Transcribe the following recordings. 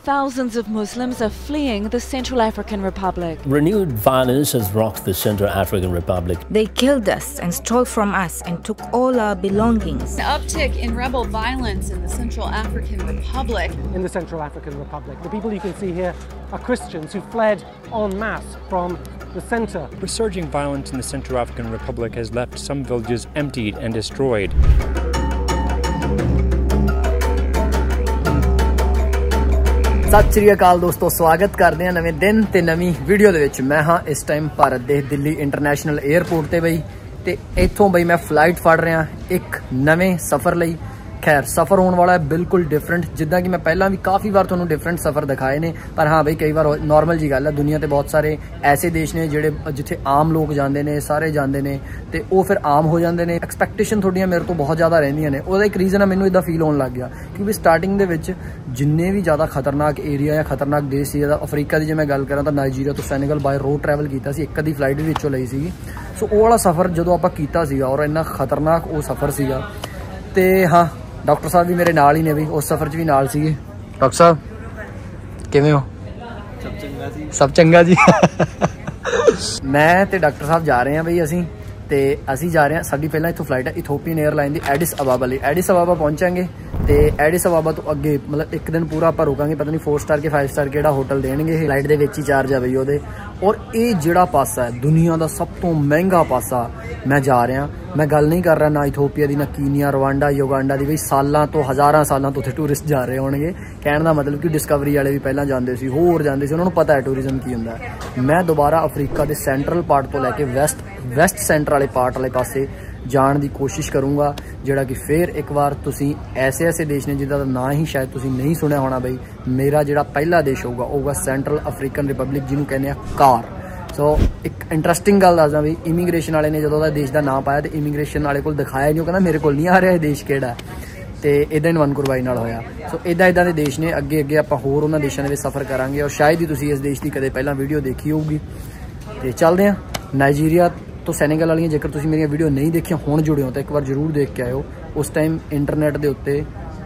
Thousands of Muslims are fleeing the Central African Republic. Renewed violence has rocked the Central African Republic. They killed us and stole from us and took all our belongings. An uptick in rebel violence in the Central African Republic. In the Central African Republic, the people you can see here are Christians who fled en masse from the centre. Resurging violence in the Central African Republic has left some villages emptied and destroyed. सत श्री अकाल दोस्तों, स्वागत करते हैं नवे दिन ते नवी video दे विच। मैं हाँ इस टाइम भारत दे दिल्ली इंटरनेशनल एयरपोर्ट ते बई ते इत्थों बई मैं फ्लाइट फड़ रहा एक नवे सफ़र लई। खैर सफ़र होने वाला है बिल्कुल डिफरेंट, जिद्दां कि मैं पहला भी काफ़ी बार तुहानूं डिफरेंट सफ़र दिखाए ने, पर हाँ बई कई बार नॉर्मल जी गल है। दुनिया ते बहुत सारे ऐसे देश ने जिहड़े जिथे आम लोग जाते हैं, सारे जाते हैं ते वो फिर आम हो जाते हैं। एक्सपैक्टेशन थोड़ियां मेरे तो बहुत ज़्यादा रहिंदियां ने। ਉਹਦਾ एक रीज़न है मैनूं इदां फील होने लग गया क्योंकि स्टार्टिंग दे विच जिन्ने भी ज़्यादा खतरनाक एरिया या खतरनाक देश सी, अफ्रीका की जे मैं गल करा तो नाइजीरिया तो सैनेगल बाय रोड ट्रैवल किया सी, एक अद्धी फ्लाइट भी विचों लई सीगी। सो वो वाला सफ़र जो आप कीता सीगा और इन्ना खतरनाक वो सफ़र सीगा। ते हाँ डॉक्टर साहब भी मेरे नाल ही ने, भी उस सफ़र च भी नाल सीगे। डॉक्टर साहब किवें हो? सब चंगा जी, सब चंगा जी। मैं ते डॉक्टर साहब जा रहे हैं बई असी जा रहे हैं। साडी पहला इत्थों फ्लाइट है इथोपियन एयरलाइन की एडिस अबाबा लई। एडिस अबाबा पहुंचांगे ते एडिस अबाबा तो अगे मतलब एक दिन पूरा आप रुकांगे, पता नहीं 4 स्टार के 5 स्टार केड़ा होटल देणगे। फ्लाइट दे विच ही चार्ज है बई ओहदे। और ये जिहड़ा पासा है दुनिया का सब तो महंगा पासा मैं जा रहा। मैं गल नहीं कर रहा ना इथोपिया की, ना कीनिया, रवांडा, युगांडा की। बई सालों तो हज़ारां सालों तो उत्थे टूरिस्ट जा रहे होणगे। कहण दा मतलब कि डिस्कवरी वाले भी पहला जाते सी, होर जाते सी, उन्होंने पता है टूरिज्म की हुंदा है। मैं दोबारा अफ्रीका के सेंट्रल पार्ट तो लैके वैसट सेंटर वाले पार्ट वाले पासे जाण की कोशिश करूँगा, जिहड़ा कि फिर एक बार तुसी ऐसे देश ने जिदा ना ही शायद तुसी नहीं सुनिया होना। बई मेरा जिहड़ा पहला देश होगा सेंट्रल अफ्रीकन रिपब्लिक, जिन्होंने कहने कार। सो एक इंटरस्टिंग गल दसदा भी, इमीग्रेशन वाले ने जो देश का नाम पाया तो इमीग्रेशन वाले को दिखाया नहीं, कहना मेरे को नहीं आ रहा है देश केड़ा है। तो इदा ही वनकुरवाई नाल होया। सो इदा के देश ने अगे अगे आप होर उन्होंने देशों के सफ़र करांगे और शायद ही तुसी इस देश की कदे पहला वीडियो देखी होगी। तो चलते हैं नाइजीरिया तो सैनेगल वाली। जेकर तुसी मेरी वीडियो नहीं देखिया हुण जुड़े हो तो एक बार जरूर देख के आयो। उस टाइम इंटरनेट के उत्ते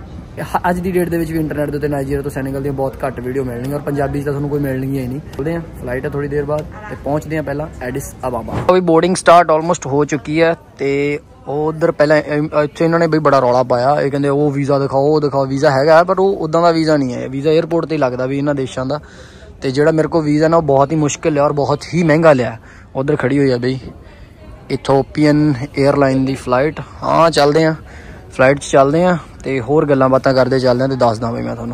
अज की डेट भी इंटरनेट के उत्ते नाइजीरिया तो सैनेगल दी बहुत घट वीडियो मिलनी और पंजाबी तो तुहानूं कोई मिलनी ही नहीं। चलते हैं, फ्लाइट है थोड़ी देर बाद तो पहुँचते हैं पहला एडिस अबाबा। अभी बोर्डिंग स्टार्ट ऑलमोस्ट हो चुकी है। तो उधर पहले इत्थे इन्होंने बई बड़ा रौला पाया, ये कहते वो वीज़ा दिखाओ वीज़ा है, पर वो उदा का वीज़ा नहीं है। वीज़ा एयरपोर्ट पर ही लगता भी इन्होंने देशों का। तो जोड़ा मेरे को वीज़ा ना वो बहुत ही मुश्किल है और बहुत ही महंगा लिया। उधर खड़ी हुई है बई इथोपियन एयरलाइन की फ्लाइट। हाँ चलते हैं, फ्लाइट चलते हैं तो होर गल्लां बातां करते चलते हैं। तो दसदा बई मैं तुहानूं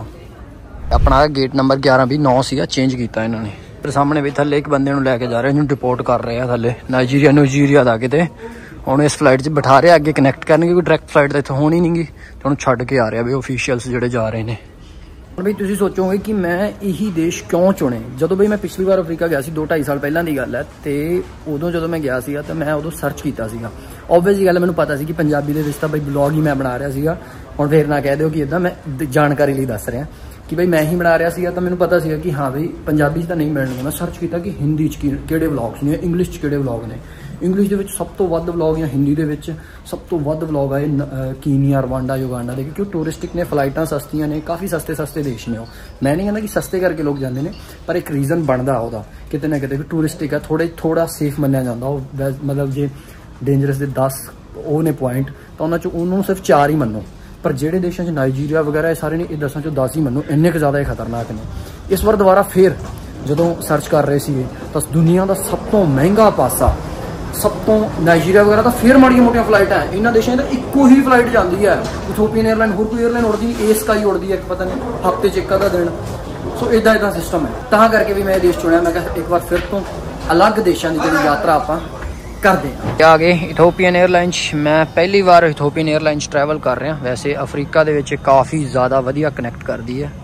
अपना गेट नंबर 11 भी 9 सीगा, चेंज किया इन्होंने। फिर सामने भी थले एक बंदे लैके जा रहे हैं, डिपोर्ट कर रहे हैं थले नाइजीरिया का। किते हुण इस फ्लाइट च बिठा रहे अगे कनैक्ट करने, क्योंकि डायरैक्ट फ्लाइट तो इत्थों होनी नहीं गी, तो हुण छड्ड के आ रहे हैं भी ऑफिशियल्स जिहड़े जा रहे हैं। बई तुसीं सोचोगे कि मैं यही देश क्यों चुने। जो बई मैं पिछली बार अफ्रीका गया 2-2.5 साल पहला की गल है, तो उदों जो मैं गया तो मैं उदों सर्च किया। ओबवियस गल मैंने पता सी कि पंजाबी दे विच तां बई ब्लॉग ही मैं बना रहा। और फिर ना कह दो कि इदा मैं जानकारी लिए दस रहा कि बई मैं ही बना रहा। तो मैंने पता सी कि हाँ बई पंजाबी तो नहीं मिलने। मैं सर्च किया कि हिंदी किहड़े व्लॉग्स ने, इंग्लिश किहड़े व्लॉग ने। इंग्लिश के सब तो वध व्लॉग या हिंदी के सब तो वध व्लॉग आए कीनिया, रवांडा, युगांडा के, क्योंकि टूरिस्टिक ने, फ्लाइटां सस्तियां ने, काफ़ी सस्ते देश ने। मैं नहीं कहना कि सस्ते करके लोग जाते हैं, पर एक रीजन बनता वह कितने ना कितने भी टूरिस्टिक है, थोड़ा सेफ मनिया जाता। मतलब जे डेंजरस के 10 वो ने पॉइंट तो उन्होंने सिर्फ 4 ही मनो, पर जोड़े देशों नाइजीरिया वगैरह सारे ने 10 चों 10 ही मनो, इन्ने क ज़्यादा खतरनाक ने। इस बार दोबारा फिर जो सर्च कर रहे थे तो दुनिया का सब तो महंगा पासा, सब तो नाइजीरिया वगैरह तो फिर माड़िया मोटिया फ्लाइट है। इन्होंने देशों की इको ही फ्लाइट जाती है। इथोपियन एयरलाइन होर कोई एयरलाइन उड़ती नहीं, एस स्काई उड़ती है, पता नहीं हफ्ते च एक आधा दिन। सो इदा सिस्टम है, तां करके भी मैं देश चुनिया। मैं एक बार फिर तो अलग देशों की जी यात्रा आप करते हैं। आ गए इथोपियन एयरलाइन। मैं पहली बार इथोपियन एयरलाइन ट्रैवल कर रहा। वैसे अफ्रीका के काफ़ी ज़्यादा वधिया कनैक्ट करती है।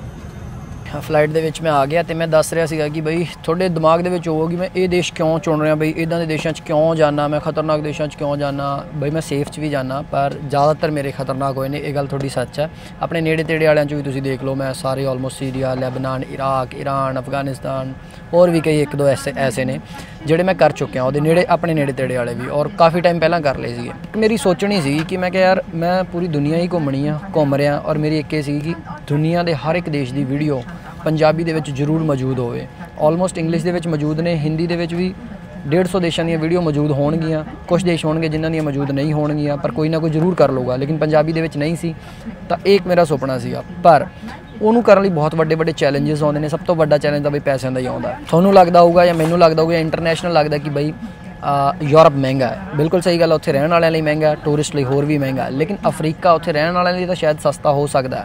फ्लाइट के मैं आ गया तो मैं दस रहा था कि बई थोड़े दिमाग के होगी मैं ये देश क्यों चुन रहा, बई इदा के देशों क्यों जाना, मैं खतरनाक देशों क्यों जाना। बई मैं सेफ भी जाना, पर ज़्यादातर मेरे खतरनाक होए ने, ये गल थोड़ी सच है। अपने नेड़े तेड़े वालों भी तुसीं देख लो, मैं सारे almost Syria, Lebanon, Iraq, Iran, Afghanistan और भी कई 1-2 ऐसे ने जोड़े मैं कर चुके वो नेड़े, अपने नेड़े तेड़े वाले भी, और काफ़ी टाइम पहला कर ले सी। मेरी सोचनी सी कि मैं यार मैं पूरी दुनिया ही घूमनी घूम रहा, और मेरी एक सी कि दुनिया के हर एक देश की वीडियो ਪੰਜਾਬੀ ਦੇ ਵਿੱਚ ਜ਼ਰੂਰ ਮੌਜੂਦ ਹੋਵੇ। ਆਲਮੋਸਟ ਇੰਗਲਿਸ਼ ਦੇ ਵਿੱਚ ਮੌਜੂਦ ਨੇ, ਹਿੰਦੀ ਦੇ ਵਿੱਚ ਵੀ 150 ਦੇਸ਼ਾਂ ਦੀਆਂ ਵੀਡੀਓ ਮੌਜੂਦ ਹੋਣਗੀਆਂ। ਕੁਝ ਦੇਸ਼ ਹੋਣਗੇ ਜਿਨ੍ਹਾਂ ਦੀਆਂ ਮੌਜੂਦ ਨਹੀਂ ਹੋਣਗੀਆਂ, ਪਰ ਕੋਈ ਨਾ ਕੋਈ ਜ਼ਰੂਰ ਕਰ ਲਊਗਾ। ਲੇਕਿਨ ਪੰਜਾਬੀ ਦੇ ਵਿੱਚ ਨਹੀਂ ਸੀ, ਤਾਂ ਇਹ ਇੱਕ ਮੇਰਾ ਸੁਪਨਾ ਸੀਗਾ। ਪਰ ਉਹਨੂੰ ਕਰਨ ਲਈ ਬਹੁਤ ਵੱਡੇ ਚੈਲੰਜਸ ਆਉਂਦੇ ਨੇ। ਸਭ ਤੋਂ ਵੱਡਾ ਚੈਲੰਜ ਤਾਂ ਬਈ ਪੈਸਿਆਂ ਦਾ ਹੀ ਆਉਂਦਾ। ਤੁਹਾਨੂੰ ਲੱਗਦਾ ਹੋਊਗਾ ਜਾਂ ਮੈਨੂੰ ਲੱਗਦਾ ਹੋਊਗਾ, ਇੰਟਰਨੈਸ਼ਨਲ ਲੱਗਦਾ ਕਿ ਬਈ ਯੂਰਪ ਮਹਿੰਗਾ ਹੈ। ਬਿਲਕੁਲ ਸਹੀ ਗੱਲ, ਉੱਥੇ ਰਹਿਣ ਵਾਲਿਆਂ ਲਈ ਮਹਿੰਗਾ, ਟੂਰਿਸਟ ਲਈ ਹੋਰ ਵੀ ਮਹਿੰਗਾ। ਲੇਕਿਨ ਅਫਰੀਕਾ ਉੱਥੇ ਰਹਿਣ ਵਾਲਿਆਂ ਲਈ ਤਾਂ ਸ਼ਾਇਦ ਸਸਤਾ ਹੋ ਸਕਦਾ।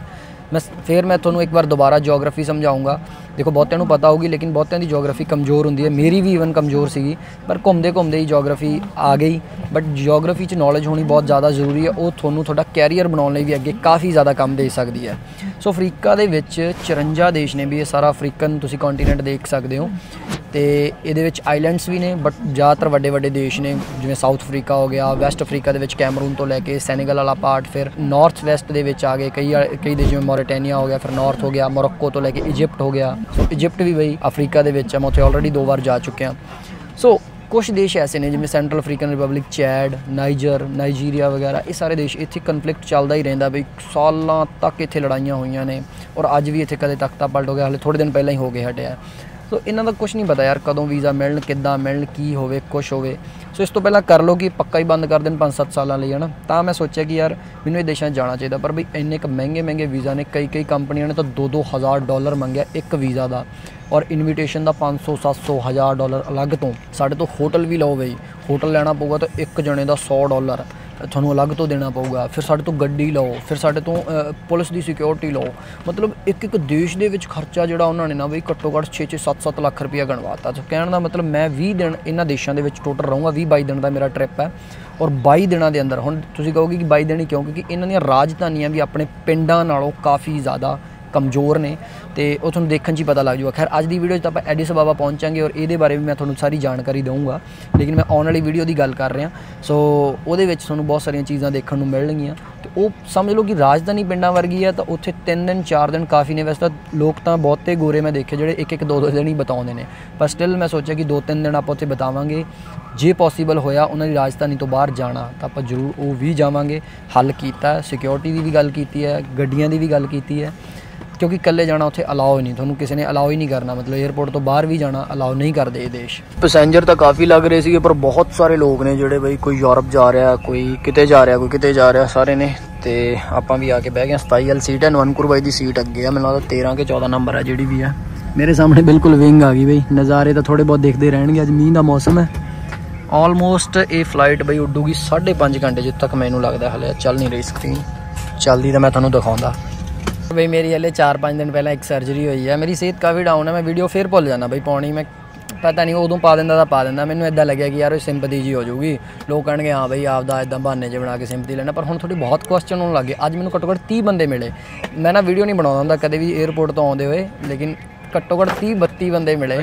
ਮੈਂ ਤੁਹਾਨੂੰ ਇੱਕ ਵਾਰ ਦੁਬਾਰਾ ਜਿਓਗ੍ਰਾਫੀ ਸਮਝਾਊਂਗਾ। ਦੇਖੋ ਬਹੁਤਿਆਂ ਨੂੰ ਪਤਾ ਹੋਊਗੀ, ਲੇਕਿਨ ਬਹੁਤਿਆਂ ਦੀ ਜਿਓਗ੍ਰਾਫੀ ਕਮਜ਼ੋਰ ਹੁੰਦੀ ਹੈ। ਮੇਰੀ ਵੀ ਈਵਨ ਕਮਜ਼ੋਰ ਸੀਗੀ, ਪਰ ਘੁੰਮਦੇ ਹੀ ਜਿਓਗ੍ਰਾਫੀ ਆ ਗਈ। ਬਟ ਜਿਓਗ੍ਰਾਫੀ 'ਚ ਨੌਲੇਜ ਹੋਣੀ ਬਹੁਤ ਜ਼ਿਆਦਾ ਜ਼ਰੂਰੀ ਹੈ। ਉਹ ਤੁਹਾਨੂੰ ਤੁਹਾਡਾ ਕੈਰੀਅਰ ਬਣਾਉਣ ਲਈ ਵੀ ਅੱਗੇ ਕਾਫੀ ਜ਼ਿਆਦਾ ਕੰਮ ਦੇ ਸਕਦੀ ਹੈ। ਸੋ ਅਫਰੀਕਾ ਦੇ ਵਿੱਚ 54 ਦੇਸ਼ ਨੇ ਵੀ। ਇਹ ਸਾਰਾ ਅਫਰੀਕਨ ਤੁਸੀਂ ਕੰਟੀਨੈਂਟ ਦੇਖ ਸਕਦੇ ਹੋ। ਤੇ ਇਹਦੇ ਵਿੱਚ ਆਈਲੈਂਡਸ ਵੀ ਨੇ, ਬਟ ਜ਼ਿਆਦਾਤਰ ਵੱਡੇ ਦੇਸ਼ ਨੇ, ਜਿਵੇਂ ਸਾਊਥ ਅਫਰੀਕਾ ਹੋ ਗਿਆ, ਵੈਸਟ ਅਫਰੀਕਾ ਦੇ ਵਿੱਚ ਕੈਮਰੂਨ ਤੋਂ ਲੈ ਕੇ ਸੈਨੇਗਲ ਵਾਲਾ ਪਾਰਟ, ਫਿਰ ਨਾਰਥ ਵੈਸਟ ਦੇ ਵਿੱਚ ਆ ਗਏ ਕਈ ਦੇਸ਼, ਜਿਵੇਂ ਮੌਰੀਟਾਨੀਆ ਹੋ ਗਿਆ, ਫਿਰ ਨਾਰਥ ਹੋ ਗਿਆ, ਮੋਰੋਕੋ ਤੋਂ ਲੈ ਕੇ ਇਜਿਪਟ ਹੋ ਗਿਆ। ਸੋ ਇਜਿਪਟ ਵੀ ਬਈ ਅਫਰੀਕਾ ਦੇ ਵਿੱਚ ਹੈ। ਮੈਂ ਉੱਥੇ ਆਲਰੇਡੀ 2 ਵਾਰ ਜਾ ਚੁੱਕਿਆ। ਸੋ ਕੁਛ ਦੇਸ਼ ਐਸੇ ਨੇ ਜਿਵੇਂ Central African Republic, Chad, Nigeria ਵਗੈਰਾ। ਇਹ ਸਾਰੇ ਦੇਸ਼, ਇੱਥੇ ਕਨਫਲਿਕਟ ਚੱਲਦਾ ਹੀ ਰਹਿੰਦਾ ਬਈ। ਸਾਲਾਂ ਤੱਕ ਇੱਥੇ ਲੜਾਈਆਂ ਹੋਈਆਂ ਨੇ, ਔਰ ਅੱਜ ਵੀ ਇੱਥੇ ਕਦੇ ਤਖਤਾ ਪਲਟ ਹੋ ਗਿਆ, ਹਾਲੇ ਥੋੜ੍ਹੇ ਦਿਨ ਪਹਿਲਾਂ ਹੀ ਹੋ ਕੇ ਹਟਿਆ। ਸੋ ਇਹਨਾਂ ਦਾ ਕੁਛ ਨਹੀਂ ਪਤਾ ਯਾਰ, ਕਦੋਂ ਵੀਜ਼ਾ ਮਿਲਣ, ਕਿੱਦਾਂ ਮਿਲਣ, ਕੀ ਹੋਵੇ, ਕੁਛ ਹੋਵੇ। ਸੋ ਇਸ ਤੋਂ ਪਹਿਲਾਂ ਕਰ ਲਓ ਕਿ ਪੱਕਾ ਹੀ ਬੰਦ ਕਰ ਦੇਣ 5-7 ਸਾਲਾਂ ਲਈ, ਹੈ ਨਾ। ਤਾਂ ਮੈਂ ਸੋਚਿਆ ਕਿ ਯਾਰ ਮੈਨੂੰ ਇਹ ਦੇਸ਼ਾਂ 'ਚ ਜਾਣਾ ਚਾਹੀਦਾ। ਪਰ ਬਈ ਇੰਨੇ ਕੁ ਮਹਿੰਗੇ ਵੀਜ਼ਾ ਨੇ। ਕਈ ਕੰਪਨੀਆਂ ਨੇ ਤਾਂ $2,000 ਮੰਗਿਆ ਇੱਕ ਵੀਜ਼ਾ ਦਾ, ਔਰ ਇਨਵੀਟੇਸ਼ਨ ਦਾ $500, $700, $1000 ਅਲੱਗ ਤੋਂ। ਸਾਡੇ ਤੋਂ ਹੋਟਲ ਵੀ ਲਓ ਬਈ, ਹੋਟਲ ਲੈਣਾ ਪਊਗਾ ਤਾਂ ਇੱਕ ਜਣੇ ਦਾ $100 ਤੁਹਾਨੂੰ ਅਲੱਗ ਤੋਂ ਦੇਣਾ ਪਊਗਾ। ਫਿਰ ਸਾਡੇ ਤੋਂ ਗੱਡੀ ਲਓ, ਫਿਰ ਸਾਡੇ ਤੋਂ ਪੁਲਿਸ ਦੀ ਸਿਕਿਉਰਿਟੀ ਲਓ। ਮਤਲਬ ਇੱਕ ਦੇਸ਼ ਦੇ ਵਿੱਚ ਖਰਚਾ ਜਿਹੜਾ ਉਹਨਾਂ ਨੇ ਨਾ ਬਈ ਘੱਟੋ ਘੱਟ 6-6, 7-7 ਲੱਖ ਰੁਪਇਆ ਗਣਵਾਤਾ। ਸੋ ਕਹਿਣ ਦਾ ਮਤਲਬ ਮੈਂ 20 ਦਿਨ ਇਹਨਾਂ ਦੇਸ਼ਾਂ ਦੇ ਵਿੱਚ ਟੋਟਲ ਰਹੂੰਗਾ। 20-22 ਦਿਨ ਦਾ ਮੇਰਾ ਟ੍ਰਿਪ ਹੈ, ਔਰ 22 ਦਿਨਾਂ ਦੇ ਅੰਦਰ, ਹੁਣ ਤੁਸੀਂ ਕਹੋਗੇ ਕਿ 22 ਦਿਨ ਹੀ ਕਿਉਂ, ਕਿਉਂਕਿ ਇਹਨਾਂ ਦੀਆਂ ਰਾਜਧਾਨੀਆਂ ਵੀ ਆਪਣੇ ਪਿੰਡਾਂ ਨਾਲੋਂ ਕਾਫੀ ਜ਼ਿਆਦਾ ਕਮਜ਼ੋਰ ਨੇ, ਤੇ ਉਹ ਤੁਹਾਨੂੰ ਦੇਖਣ 'ਚ ਹੀ ਪਤਾ ਲੱਗ ਜੂਗਾ। ਖੈਰ ਅੱਜ ਦੀ ਵੀਡੀਓ 'ਚ ਤਾਂ ਆਪਾਂ ਐਡਿਸ ਅਬਾਬਾ ਪਹੁੰਚਾਂਗੇ, ਔਰ ਇਹਦੇ ਬਾਰੇ ਵੀ ਮੈਂ ਤੁਹਾਨੂੰ ਸਾਰੀ ਜਾਣਕਾਰੀ ਦਊਂਗਾ। ਲੇਕਿਨ ਮੈਂ ਆਉਣ ਵਾਲੀ ਵੀਡੀਓ ਦੀ ਗੱਲ ਕਰ ਰਿਹਾ। ਸੋ ਉਹਦੇ ਵਿੱਚ ਤੁਹਾਨੂੰ ਬਹੁਤ ਸਾਰੀਆਂ ਚੀਜ਼ਾਂ ਦੇਖਣ ਨੂੰ ਮਿਲਣਗੀਆਂ। ਤੇ ਉਹ ਸਮਝ ਲਓ ਕਿ ਰਾਜਧਾਨੀ ਪਿੰਡਾਂ ਵਰਗੀ ਹੈ, ਤਾਂ ਉੱਥੇ 3 ਦਿਨ 4 ਦਿਨ ਕਾਫੀ ਨੇ। ਵੈਸੇ ਤਾਂ ਲੋਕ ਤਾਂ ਬਹੁਤੇ ਗੋਰੇ ਮੈਂ ਦੇਖੇ ਜਿਹੜੇ 1-2 ਦਿਨ ਹੀ ਬਿਤਾਉਂਦੇ ਨੇ, ਪਰ ਸਟਿਲ ਮੈਂ ਸੋਚਿਆ ਕਿ 2-3 ਦਿਨ ਆਪਾਂ ਉੱਥੇ ਬਿਤਾਵਾਂਗੇ। ਜੇ ਪੋਸੀਬਲ ਹੋਇਆ ਉਹਨਾਂ ਦੀ ਰਾਜਧਾਨੀ ਤੋਂ ਬਾਹਰ ਜਾਣਾ ਤਾਂ ਆਪਾਂ ਜ਼ਰੂਰ ਉਹ ਵੀ ਜਾਵਾਂਗੇ। ਹੱਲ ਕੀਤਾ, ਸਿਕਿਉਰਿਟੀ ਦੀ ਵੀ ਗੱਲ ਕੀਤੀ ਹੈ, ਗੱਡੀਆਂ ਦੀ ਵੀ ਗੱਲ ਕੀਤੀ ਹੈ, ਕਿਉਂਕਿ ਇਕੱਲੇ ਜਾਣਾ ਉੱਥੇ ਅਲਾਓ ਹੀ ਨਹੀਂ, ਤੁਹਾਨੂੰ ਕਿਸੇ ਨੇ ਅਲਾਓ ਹੀ ਨਹੀਂ ਕਰਨਾ। ਮਤਲਬ ਏਅਰਪੋਰਟ ਤੋਂ ਬਾਹਰ ਵੀ ਜਾਣਾ ਅਲਾਓ ਨਹੀਂ ਕਰਦੇ ਇਹ ਦੇਸ਼। ਪੈਸੇਂਜਰ ਤਾਂ ਕਾਫੀ ਲੱਗ ਰਹੇ ਸੀਗੇ, ਪਰ ਬਹੁਤ ਸਾਰੇ ਲੋਕ ਨੇ ਜਿਹੜੇ ਬਈ ਕੋਈ ਯੂਰਪ ਜਾ ਰਿਹਾ, ਕੋਈ ਕਿਤੇ ਜਾ ਰਿਹਾ, ਕੋਈ ਕਿਤੇ ਜਾ ਰਿਹਾ, ਸਾਰੇ ਨੇ। ਤੇ ਆਪਾਂ ਵੀ ਆ ਕੇ ਬਹਿ ਗਏ। 27L ਸੀਟ ਹੈ, ਨਵਨਪੁਰ ਬਾਈ ਦੀ ਸੀਟ ਅੱਗੇ ਆ। ਮੈਨੂੰ ਲੱਗਦਾ 13 ਕਿ 14 ਨੰਬਰ ਹੈ ਜਿਹੜੀ ਵੀ ਹੈ। ਮੇਰੇ ਸਾਹਮਣੇ ਬਿਲਕੁਲ ਵਿੰਗ ਆ ਗਈ ਬਈ। ਨਜ਼ਾਰੇ ਤਾਂ ਥੋੜ੍ਹੇ ਬਹੁਤ ਦੇਖਦੇ ਰਹਿਣਗੇ। ਅੱਜ ਮੀਂਹ ਦਾ ਮੌਸਮ ਹੈ। ਆਲਮੋਸਟ ਇਹ ਫਲਾਈਟ ਬਈ ਉੱਡੂਗੀ 5.5 ਘੰਟੇ, ਜਿੱਥੇ ਤੱਕ ਮੈਨੂੰ ਲੱਗਦਾ। ਹਲੇ ਚੱਲ ਨਹੀਂ ਰਹੀ ਸਕਰੀਨ, ਚੱਲਦੀ ਤਾਂ ਮੈਂ ਤੁਹਾਨੂੰ ਦਿਖਾਉਂਦਾ ਬਈ। ਮੇਰੀ ਹਲੇ 4-5 ਦਿਨ ਪਹਿਲਾਂ ਇੱਕ ਸਰਜਰੀ ਹੋਈ ਹੈ। ਮੇਰੀ ਸਿਹਤ ਕਾਫੀ ਡਾਊਨ ਹੈ। ਮੈਂ ਵੀਡੀਓ ਫਿਰ ਭੁੱਲ ਜਾਂਦਾ ਬਈ ਪਾਉਣੀ। ਮੈਂ ਪਤਾ ਨਹੀਂ ਉਦੋਂ ਪਾ ਦਿੰਦਾ ਤਾਂ ਪਾ ਦਿੰਦਾ। ਮੈਨੂੰ ਇੱਦਾਂ ਲੱਗਿਆ ਕਿ ਯਾਰ ਉਹ ਸਿੰਪਥੀ ਜੀ ਹੋ ਜਾਊਗੀ, ਲੋਕ ਕਹਿਣਗੇ ਹਾਂ ਬਈ ਆਪਦਾ ਇੱਦਾਂ ਬਹਾਨੇ 'ਚ ਬਣਾ ਕੇ ਸਿੰਪਥੀ ਲੈਣਾ। ਪਰ ਹੁਣ ਥੋੜੀ ਬਹੁਤ ਕੁਐਸਚਨ ਹੋਣ ਲੱਗ ਗਏ। ਅੱਜ ਮੈਨੂੰ ਘੱਟੋ ਘੱਟ 30 ਬੰਦੇ ਮਿਲੇ। ਮੈਂ ਨਾ ਵੀਡੀਓ ਨਹੀਂ ਬਣਾਉਂਦਾ ਹੁੰਦਾ ਕਦੇ ਵੀ ਏਅਰਪੋਰਟ ਤੋਂ ਆਉਂਦੇ ਹੋਏ, ਲੇਕਿਨ ਘੱਟੋ ਘੱਟ 30-32 ਬੰਦੇ ਮਿਲੇ।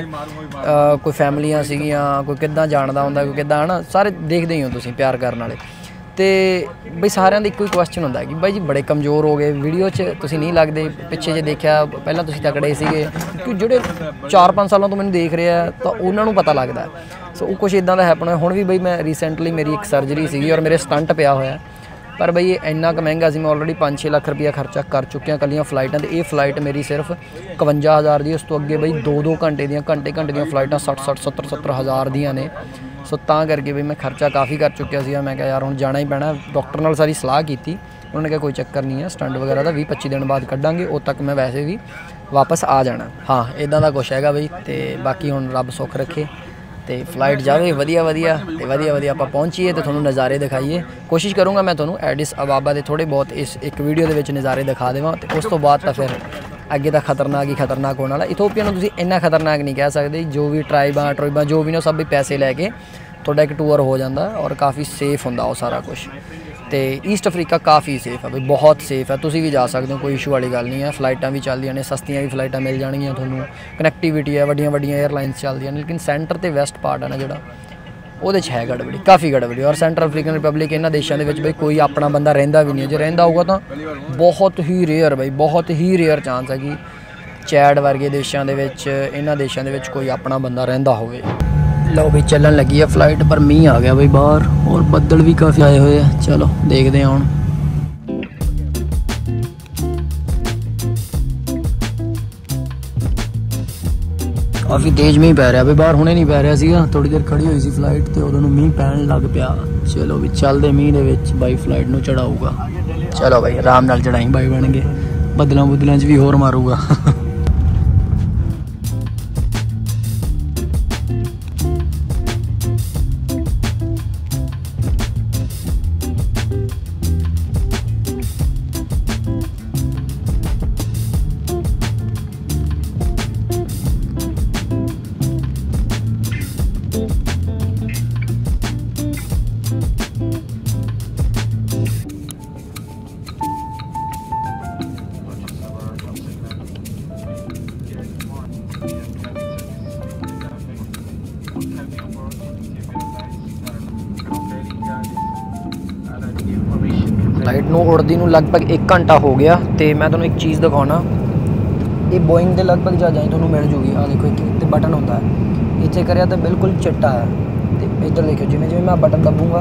ਕੋਈ ਫੈਮਲੀਆਂ ਸੀਗੀਆਂ, ਕੋਈ ਕਿੱਦਾਂ ਜਾਣਦਾ ਹੁੰਦਾ, ਕੋਈ ਕਿੱਦਾਂ, ਹੈ ਨਾ। ਸਾਰੇ ਦੇਖਦੇ ਹੀ ਹੋ ਤੁਸੀਂ, ਪਿਆਰ ਕਰਨ ਵਾਲੇ। ਤੇ ਬਈ ਸਾਰਿਆਂ ਦਾ ਇੱਕੋ ਹੀ ਕੁਐਸਚਨ ਹੁੰਦਾ ਕਿ ਬਾਈ ਜੀ ਬੜੇ ਕਮਜ਼ੋਰ ਹੋ ਗਏ, ਵੀਡੀਓ 'ਚ ਤੁਸੀਂ ਨਹੀਂ ਲੱਗਦੇ। ਪਿੱਛੇ ਜੇ ਦੇਖਿਆ ਪਹਿਲਾਂ ਤੁਸੀਂ ਤਕੜੇ ਸੀਗੇ, ਕਿ ਜਿਹੜੇ 4-5 ਸਾਲਾਂ ਤੋਂ ਮੈਨੂੰ ਦੇਖ ਰਿਹਾ ਤਾਂ ਉਹਨਾਂ ਨੂੰ ਪਤਾ ਲੱਗਦਾ। ਸੋ ਉਹ ਕੁਛ ਇੱਦਾਂ ਦਾ ਹੈਪਨ ਹੋਇਆ। ਹੁਣ ਵੀ ਬਈ ਮੈਂ ਰੀਸੈਂਟਲੀ ਮੇਰੀ ਇੱਕ ਸਰਜਰੀ ਸੀਗੀ, ਔਰ ਮੇਰੇ ਸਟੰਟ ਪਿਆ ਹੋਇਆ। ਪਰ ਬਈ ਇਹ ਇੰਨਾ ਕੁ ਮਹਿੰਗਾ ਸੀ। ਮੈਂ ਆਲਰੇਡੀ 5-6 ਲੱਖ ਰੁਪਇਆ ਖਰਚਾ ਕਰ ਚੁੱਕਿਆ ਇਕੱਲੀਆਂ ਫਲਾਈਟਾਂ 'ਤੇ। ਇਹ ਫਲਾਈਟ ਮੇਰੀ ਸਿਰਫ 51,000 ਦੀ। ਉਸ ਤੋਂ ਅੱਗੇ ਬਈ 2-2 ਘੰਟੇ ਦੀਆਂ ਦੀਆਂ ਫਲਾਈਟਾਂ 60-60, 70-70 ਹਜ਼ਾਰ ਦੀਆਂ ਨੇ। ਸੋ ਤਾਂ ਕਰਕੇ ਬਈ ਮੈਂ ਖਰਚਾ ਕਾਫੀ ਕਰ ਚੁੱਕਿਆ ਸੀ। ਮੈਂ ਕਿਹਾ ਯਾਰ ਹੁਣ ਜਾਣਾ ਹੀ ਪੈਣਾ। ਡਾਕਟਰ ਨਾਲ ਸਾਰੀ ਸਲਾਹ ਕੀਤੀ, ਉਹਨਾਂ ਨੇ ਕਿਹਾ ਕੋਈ ਚੱਕਰ ਨਹੀਂ ਹੈ, ਸਟੰਟ ਵਗੈਰਾ ਦਾ 20-25 ਦਿਨ ਬਾਅਦ ਕੱਢਾਂਗੇ, ਉਦੋਂ ਤੱਕ ਮੈਂ ਵੈਸੇ ਵੀ ਵਾਪਸ ਆ ਜਾਣਾ। ਹਾਂ ਇੱਦਾਂ ਦਾ ਕੁਛ ਹੈਗਾ ਬਈ। ਤੇ ਬਾਕੀ ਹੁਣ ਰੱਬ ਸੁੱਖ ਰੱਖੇ ਤੇ ਫਲਾਈਟ ਜਾਵੇ ਵਧੀਆ ਤੇ ਵਧੀਆ ਆਪਾਂ ਪਹੁੰਚੀਏ ਤੇ ਤੁਹਾਨੂੰ ਨਜ਼ਾਰੇ ਦਿਖਾਈਏ। ਕੋਸ਼ਿਸ਼ ਕਰੂੰਗਾ ਮੈਂ ਤੁਹਾਨੂੰ ਐਡਿਸ ਅਬਾਬਾ ਦੇ ਥੋੜ੍ਹੇ ਬਹੁਤ ਇਸ ਇੱਕ ਵੀਡੀਓ ਦੇ ਵਿੱਚ ਨਜ਼ਾਰੇ ਦਿਖਾ ਦੇਵਾਂ। ਤੇ ਉਸ ਤੋਂ ਬਾਅਦ ਤਾਂ ਫਿਰ ਅੱਗੇ ਤਾਂ ਖਤਰਨਾਕ ਹੋਣ ਵਾਲਾ। ਇਥੋਪੀਆ ਨੂੰ ਤੁਸੀਂ ਇੰਨਾ ਖਤਰਨਾਕ ਨਹੀਂ ਕਹਿ ਸਕਦੇ। ਜੋ ਵੀ ਟਰਾਈਬਾਂ ਜੋ ਵੀ ਨੇ, ਸਭ ਵੀ ਪੈਸੇ ਲੈ ਕੇ ਤੁਹਾਡਾ ਇੱਕ ਟੂਰ ਹੋ ਜਾਂਦਾ, ਔਰ ਕਾਫੀ ਸੇਫ ਹੁੰਦਾ ਉਹ ਸਾਰਾ ਕੁਛ। ਤੇ ਈਸਟ ਅਫਰੀਕਾ ਕਾਫੀ ਸੇਫ ਹੈ ਬਈ, ਬਹੁਤ ਸੇਫ ਹੈ। ਤੁਸੀਂ ਵੀ ਜਾ ਸਕਦੇ ਹੋ, ਕੋਈ ਇਸ਼ੂ ਵਾਲੀ ਗੱਲ ਨਹੀਂ ਹੈ। ਫਲਾਈਟਾਂ ਵੀ ਚੱਲਦੀਆਂ ਨੇ, ਸਸਤੀਆਂ ਵੀ ਫਲਾਈਟਾਂ ਮਿਲ ਜਾਣਗੀਆਂ ਤੁਹਾਨੂੰ। ਕਨੈਕਟੀਵਿਟੀ ਹੈ, ਵੱਡੀਆਂ ਏਅਰਲਾਈਨਸ ਚੱਲਦੀਆਂ ਨੇ। ਲੇਕਿਨ ਸੈਂਟਰ ਤੇ ਵੈਸਟ ਪਾਰਟ ਹੈ ਨਾ ਜਿਹੜਾ, ਉਹਦੇ 'ਚ ਹੈ ਗੜਬੜੀ, ਕਾਫੀ ਗੜਬੜੀ। ਔਰ ਸੈਂਟਰਲ ਅਫਰੀਕਨ ਰਿਪਬਲਿਕ, ਇਹਨਾਂ ਦੇਸ਼ਾਂ ਦੇ ਵਿੱਚ ਬਈ ਕੋਈ ਆਪਣਾ ਬੰਦਾ ਰਹਿੰਦਾ ਵੀ ਨਹੀਂ। ਜੇ ਰਹਿੰਦਾ ਹੋਊਗਾ ਤਾਂ ਬਹੁਤ ਹੀ ਰੇਅਰ ਬਈ, ਬਹੁਤ ਹੀ ਰੇਅਰ ਚਾਂਸ ਹੈ ਕਿ ਚੈਡ ਵਰਗੇ ਦੇਸ਼ਾਂ ਦੇ ਵਿੱਚ, ਇਹਨਾਂ ਦੇਸ਼ਾਂ ਦੇ ਵਿੱਚ ਕੋਈ ਆਪਣਾ ਬੰਦਾ ਰਹਿੰਦਾ ਹੋਵੇ। ਲਓ ਬਈ ਚੱਲਣ ਲੱਗੀ ਹੈ ਫਲਾਈਟ, ਪਰ ਮੀਂਹ ਆ ਗਿਆ ਬਈ ਬਾਹਰ, ਔਰ ਬੱਦਲ ਵੀ ਕਾਫੀ ਆਏ ਹੋਏ ਆ। ਚਲੋ ਦੇਖਦੇ ਹਾਂ ਹੁਣ। काफ़ी तेज़ मीह पै रहा, बाहर हुणे नहीं पै रहा सीगा, थोड़ी देर खड़ी हुई सी फ्लाइट तो उदों मीह पैन लग पिया। चलो भी चलते मीह दे विच बाई फ्लाइट नूं चढ़ाऊगा। चलो भाई आराम नाल चढ़ाई बाई बन गए, बदलों बुदलों च भी होर मारूगा। फ्लाइट ਨੂੰ ਉੜਦੀ ਨੂੰ ਲਗਭਗ 1 ਘੰਟਾ ਹੋ ਗਿਆ ਤੇ ਮੈਂ ਤੁਹਾਨੂੰ ਇੱਕ ਚੀਜ਼ ਦਿਖਾਉਣਾ। ਇਹ ਬੋਇੰਗ ਦੇ ਲਗਭਗ ਜਹਾਜ਼ਾਂ ਤੁਹਾਨੂੰ ਮਿਲ ਜੂਗੀ। ਆ ਦੇਖੋ ਇੱਥੇ ਬਟਨ ਹੁੰਦਾ ਹੈ, ਇੱਥੇ ਕਰਿਆ ਤਾਂ ਬਿਲਕੁਲ ਚਿੱਟਾ ਹੈ ਤੇ ਇੱਧਰ ਦੇਖੋ ਜਿਵੇਂ ਜਿਵੇਂ ਮੈਂ ਬਟਨ ਦਬੂੰਗਾ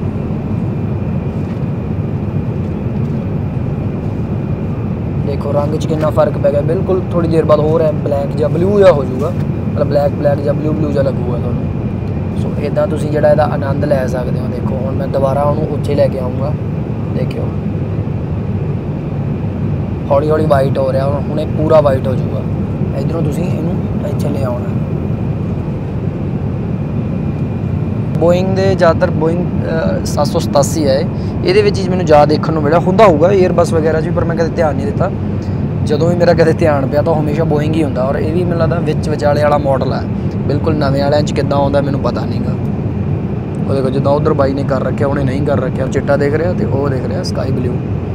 ਦੇਖੋ ਰੰਗ 'ਚ ਕਿੰਨਾ ਫਰਕ ਪੈ ਗਿਆ। ਬਿਲਕੁਲ ਥੋੜੀ ਦੇਰ ਬਾਅਦ ਹੋਰ ਹੈ ਬਲੈਕ ਜਾਂ ਬਲੂ ਜਿਹਾ ਹੋ ਜਾਊਗਾ, ਮਤਲਬ ਬਲੈਕ ਜਾਂ ਬਲੂ ਜਿਹਾ ਲੱਗੂਗਾ ਤੁਹਾਨੂੰ। ਸੋ ਇੱਦਾਂ ਤੁਸੀਂ ਜਿਹੜਾ ਇਹਦਾ ਆਨੰਦ ਲੈ ਸਕਦੇ ਹੋ। ਦੇਖੋ ਹੁਣ ਮੈਂ ਦੁਬਾਰਾ ਉਹਨੂੰ ਉੱਥੇ ਲੈ ਕੇ ਆਊਂਗਾ, देखियो हौली हौली वाइट हो रहा, हुणे पूरा वाइट हो जाऊगा। इधरों तुसीं इनू इत्थे ले आउणा। बोइंग दे ज़्यादातर बोइंग 787 है, ये मैंने ज़्यादा देखने को मिला, होंदा होगा एयरबस वगैरह भी, पर मैं कदे ध्यान नहीं दिता। जदों भी मेरा कदे ध्यान पिया तो हमेशा बोइंग ही होंदा। और ये भी मैनूं लगदा विच विचाले वाला मॉडल है, बिल्कुल नवें वालियां च किद्दां आउंदा मैनूं पता नहीं गा। वो देखो जिदा उधर बाई ने कर रखे उन्हें नहीं कर रखे, चिट्टा देख रहा तो वो देख रहा स्काई ब्लू।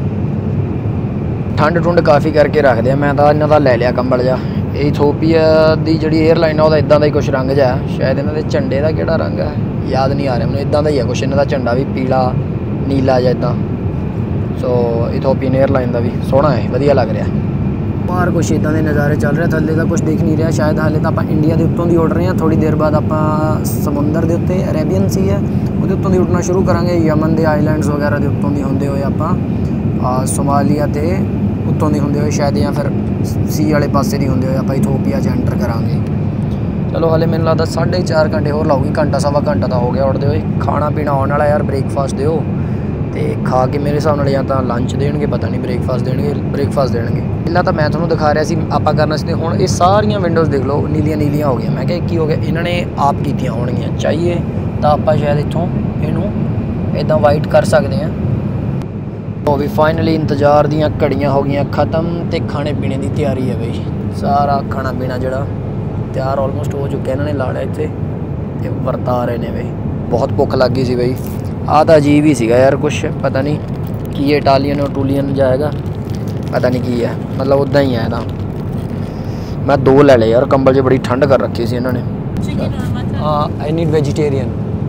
ठंड ठुंड काफ़ी करके रखते हैं। मैं तो इन्हों का ले लिया कंबल जा। इथोपिया की जी एयरलाइन है वह इदा का ही कुछ रंग जा, शायद इन्हों के झंडे का किहड़ा रंग है याद नहीं आ रहा मैंने, इदा का ही है कुछ। इन्हों का झंडा भी पीला नीला जा इदा। सो इथोपियन एयरलाइन का भी सोहना है, वधिया लग रहा। बाहर कुछ इदा के नज़ारे चल रहे, थले का कुछ दिख नहीं रहा। शायद हाले तो आप इंडिया के उत्तों की उड़ रहे हैं, थोड़ी देर बाद आप समुंदर के उत्ते अरेबियन सी है वो उत्तों की उड़ना शुरू करांगे। यमन के आइलैंड्स वगैरह के उत्तों की होंदे हुए आप सोमालिया के उत्तों की होंदे हुए शायद, या फिर सी वाले पासे की होंदे हुए आप इथोपिया च एंटर करांगे। चलो हाले मैनूं लगदा 4.5 घंटे होर लाऊगी, घंटा सवा घंटा तो हो गया उड़ते हुए। खाना पीना आने वाला यार, ब्रेकफास्ट दिओ तो खा के मेरे हिसाब नाल या तो लंच देणगे, पता नहीं ब्रेकफास्ट देणगे। पहला तो मैं थोड़ा दिखा रहा सी आप करना सी, हुण ये सारियां विंडोज़ देख लो नीलियां नीलियां हो गई। मैं क्या की हो गया, इन्होंने आप कीतियां होणगियां, चाहिए तो आप शायद इत्थों इनू इदां वाइट कर सकते हैं। तो भी फाइनली इंतजार दियां घड़ियां हो गई ख़त्म तो खाने पीने की तैयारी है बई। सारा खाना पीना जिहड़ा तैयार ऑलमोस्ट हो चुका। इन्होंने लाड़ा इत्थे वरता रहे ने बई, बहुत भुख लग गई सी बई। आ तो अजीब ही सीगा यार, कुछ पता नहीं की इटालियन और टूलियन जाएगा, पता नहीं की है, मतलब उदा ही है ना। मैं 2 ले ले यार, कंबल जो बड़ी ठंड कर रखी सी इन्होंने। I need vegetarian.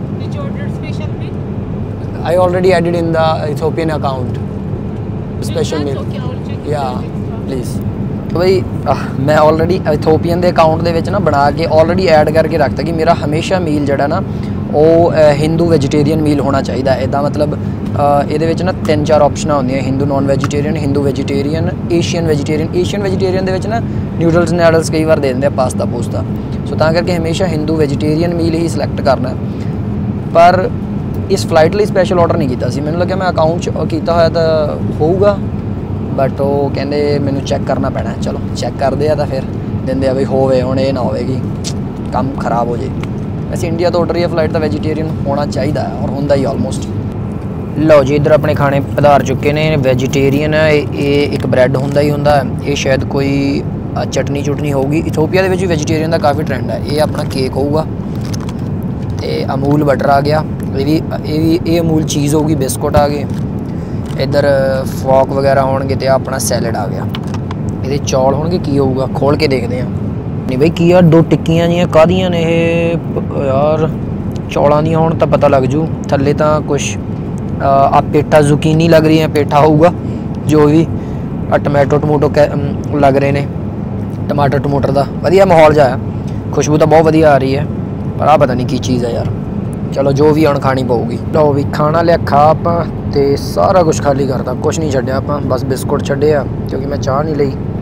I already added in the Ethiopian account special meal, या प्लीज़। तो भाई मैं ऑलरेडी इथोपियन के अकाउंट के ना बना के ऑलरेडी ऐड करके रखता कि मेरा हमेशा मील जोड़ा ना वो हिंदू वेजिटेरियन मील होना चाहिए। इदा मतलब ये ना 3-4 ऑप्शन होंगे, Hindu non vegetarian, Hindu vegetarian, Asian vegetarian. Asian vegetarian के ना न्यूडल्स नैडल्स कई बार दे देंगे, पास्ता पूस्ता। सो तां करके हमेशा हिंदू वेजिटेरियन मील ही सिलेक्ट करना है। पर इस फ्लाइट लिए स्पैशल ऑर्डर नहीं किया, मैंने लगे मैं अकाउंट किया होया तो होगा, बट वो कहते मैनू चैक करना पैना। चलो चैक करते हैं तो फिर देंगे बई होवे, हुण ये ना होवे कि काम खराब हो जाए। वैसे इंडिया तो ऑर्डर ही फ्लाइट तो वेजिटेरियन होना चाहिए और होंदा ही ऑलमोस्ट। लो जी इधर अपने खाने पधार चुके ने। वेजिटेरियन है ये, एक ब्रैड होंदा ही होंदा है, ये शायद कोई चटनी चुटनी होगी। इथोपिया के भी वेजिटेरियन का काफ़ी ट्रेंड है। ये अपना केक होगा तो अमूल बटर आ गया, ये अमूल चीज़ होगी, बिस्कुट आ गए, इधर फॉक वगैरह होंगे तो अपना सैलड आ गया। ये चौल होंगे, की होगा खोल के देखते हैं। नहीं भाई की यार 2 टिक्कियां जी कादियां ने यार, चौलों दी होण तो पता लग जू। थल्ले तो कुछ आ पेठा जुकीनी लग रही है, पेठा होगा जो भी। टमैटो टमूटो लग रहे हैं, टमाटर टमूटर का वधिया माहौल जा है, खुशबू तो बहुत वधिया आ रही है, पर आ पता नहीं की चीज़ है यार। चलो जो भी हुण खानी पऊगी। लो भी खाना लिया, खा आपां ते सारा कुछ खाली करता, कुछ नहीं छड्डिया आपां, बस बिस्कुट छड्डे आ क्योंकि मैं चाह नहीं लई।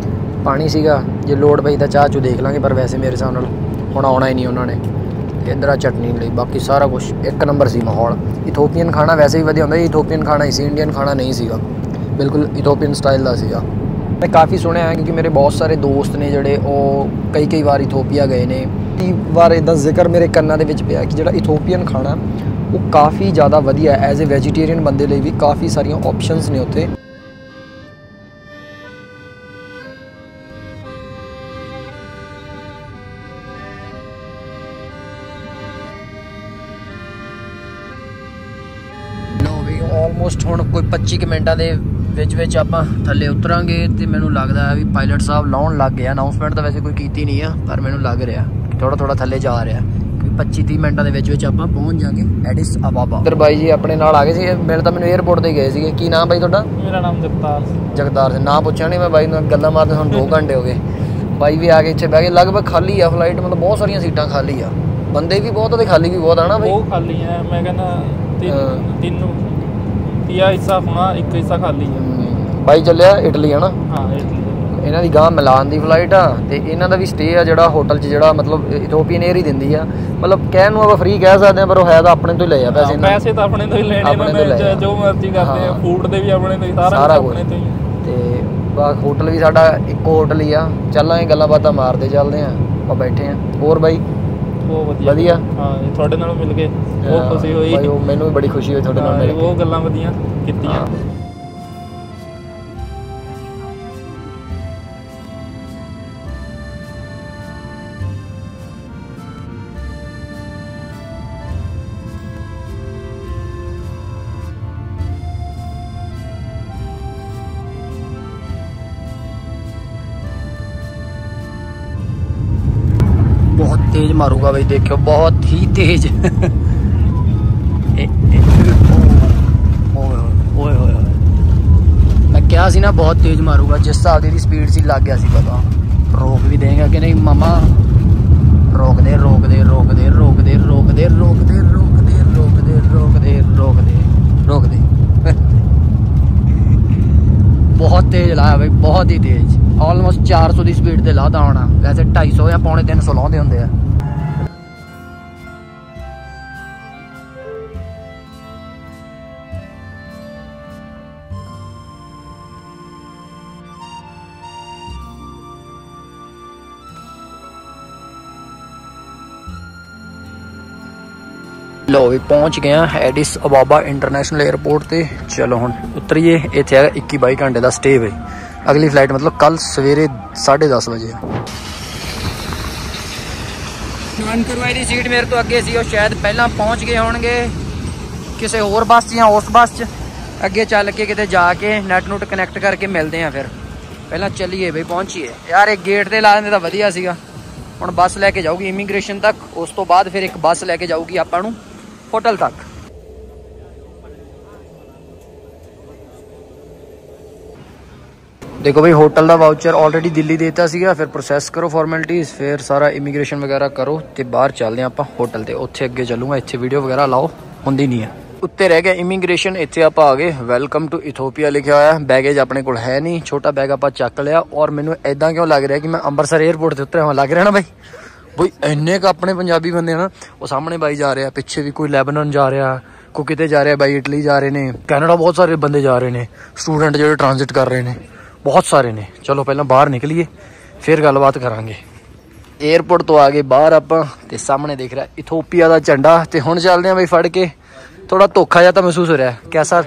पानी सीगा, जे लोड़ पई तां चाह चू देख लांगे, पर वैसे मेरे हिसाब नाल हुण आउणा ही नहीं उन्होंने। इधर आ चटनी ਲਈ, बाकी सारा कुछ एक नंबर सी माहौल। इथोपियन खाना वैसे ही वधिया हुंदा, इथोपियन खाना ही सी, इंडियन खाना नहीं सीगा, बिल्कुल इथोपियन स्टाइल दा सीगा। मैं काफ़ी सुनिया है क्योंकि मेरे बहुत सारे दोस्त ने ਜਿਹੜੇ ਉਹ कई ਵਾਰ इथोपिया गए ने। कई बार इदा जिक्र मेरे ਕੰਨਾਂ ਦੇ ਵਿੱਚ ਪਿਆ कि ਜਿਹੜਾ इथोपियन खाना वो काफ़ी ज़्यादा वधिया है। एज ए वैजीटेरियन बंदे ਲਈ भी काफ़ी सारिया ऑप्शनस ने उत्थे। ऑलमोस्ट हुण कोई 25 मिनटां दे विच आपां थल्ले उतरांगे ते मैनूं लगदा है भी पायलट साहब लाउण लग गए। अनाउंसमेंट तो वैसे कोई कीती नहीं है, पर मैनूं लग रहा थोड़ा थोड़ा थल्ले जा रहा। 25-30 मिनटां दे विच आपां पहुंच जाएंगे एडिस अबाबा। इधर बाई जी अपने नाल आ गए सी, मिल तां मैनूं एयरपोर्ट ते गए सीगे। की नाम बाई तुहाडा? मेरा नाम जगतार सिंह। नाम पुछया नहीं मैं बाई नूं, गल्लां मारदे हुण 2 घंटे हो गए। बाई भी आ गए, इत्थे बह गए। लगभग खाली आ फ्लाइट, मतलब बहुत सारिया सीटां खाली आ, बंदे भी बहुत ते खाली भी बहुत है ना बाई? बहुत खाली है, मैं कहना तीन हिस्सा होना, एक हिस्सा खाली है। बाई चलिया इटली है ना? हाँ इटली। इन्हां दी गांह मिलान दी फ्लाइट आ ते इन्हां दा भी स्टे आ जिहड़ा होटल च, जिहड़ा मतलब इथोपियन एयर ही दिंदी आ। मतलब कहण नूं आपां फ्री कह सकदे आ, पर वो है तां अपने तो ही लए आ पैसे। पैसे तां अपने तो ही लेने, इन्हां जो मर्जी करदे आ, फूड दे भी अपने तो ही, सारा अपने तो ही। ते बाकी होटल भी साडा इक्को होटल ही आ। चलांगे गल्लां बातां मारदे चलदे आ, ਆਪਾਂ बैठे आ। होर बाई बहुत वधिया। हाँ ਤੁਹਾਡੇ ਨਾਲ मिल के बहुत खुशी हुई भाई, ਮੈਨੂੰ भी बड़ी खुशी हुई ਤੁਹਾਡੇ ਨਾਲ मिल के। वो गल्लां वधिया कीतियां। बहुत तेज मारूंगा भाई, देखियो बहुत ही तेज। मैं क्या सी ना बहुत तेज मारूंगा, जिस हिसाब की स्पीड सी लग गया सी पता। रोक भी देंगे कि नहीं मामा? रोक दे रोक दे रोक दे रोक दे रोक दे रोक दे रोक दे रोक दे रोक दे रोक दे रोक दे। बहुत तेज लाया भाई, बहुत ही तेज। ऑलमोस्ट 400 की स्पीड से लादा होना, वैसे 250 या 250 लाते होंगे है। लो भी पहुंच गए एडिस अबाबा इंटरनेशनल एयरपोर्ट ते। चलो हुण उतरीए। इत्थे है 21-22 घंटे का स्टे भाई। अगली फ्लाइट मतलब कल सवेरे 10:30 बजे। मनकुरवाई की सीट मेरे तो अगे सी, शायद पहला पहुंच गए होंगे किसी होर बस च या उस बस च। अगे चल के किते जाके नैट नूट कनैक्ट करके मिलते हैं फिर। पहला चलिए भाई, पहुंचिए यार। एक गेट ते ला देंदे तां वधिया सीगा। हुण बस लैके जाऊगी इमीग्रेशन तक, उस तो बाद फिर एक बस लैके जाऊगी आपां नूं होटल तक। देखो भाई, होटल का वाउचर ऑलरेडी दिल्ली देता सीगा। फिर प्रोसैस करो फॉर्मैलिटीज़, फिर सारा इमीग्रेशन वगैरह करो तो बाहर चलते हैं आप होटल ते। उत्थे अगे चलूँगा, इत्थे वीडियो वगैरह लाओ होंदी नहीं है। उत्ते रह गया इमीग्रेशन, इत्थे आप आ गए। वेलकम टू इथोपिया लिखा हुआ है। बैगेज अपने को है नहीं, छोटा बैग आप चक लिया। और मैनू इदा क्यों लग रहा कि मैं अंबरसर एयरपोर्ट से उतरिया हुआ लग रहा ना भाई। भाई इन्ने क अपने पंजाबी बंदे ना, वो सामने बाई जा रहे हैं, पिछे भी कोई लेबनान जा रहा, कोई किते जा रहा है, बाई इटली जा रहे हैं, कैनेडा बहुत सारे बंदे जा रहे हैं, स्टूडेंट जो ट्रांजिट कर रहे हैं बहुत सारे ने। चलो पहले बाहर निकलीए फिर गलबात करांगे। एयरपोर्ट तो आ गए बाहर आप, ते सामने देख रहा इथोपिया का झंडा। ते हुण चलते हैं भाई फड़ के। थोड़ा धोखा जा तो महसूस हो रहा है। कैसा?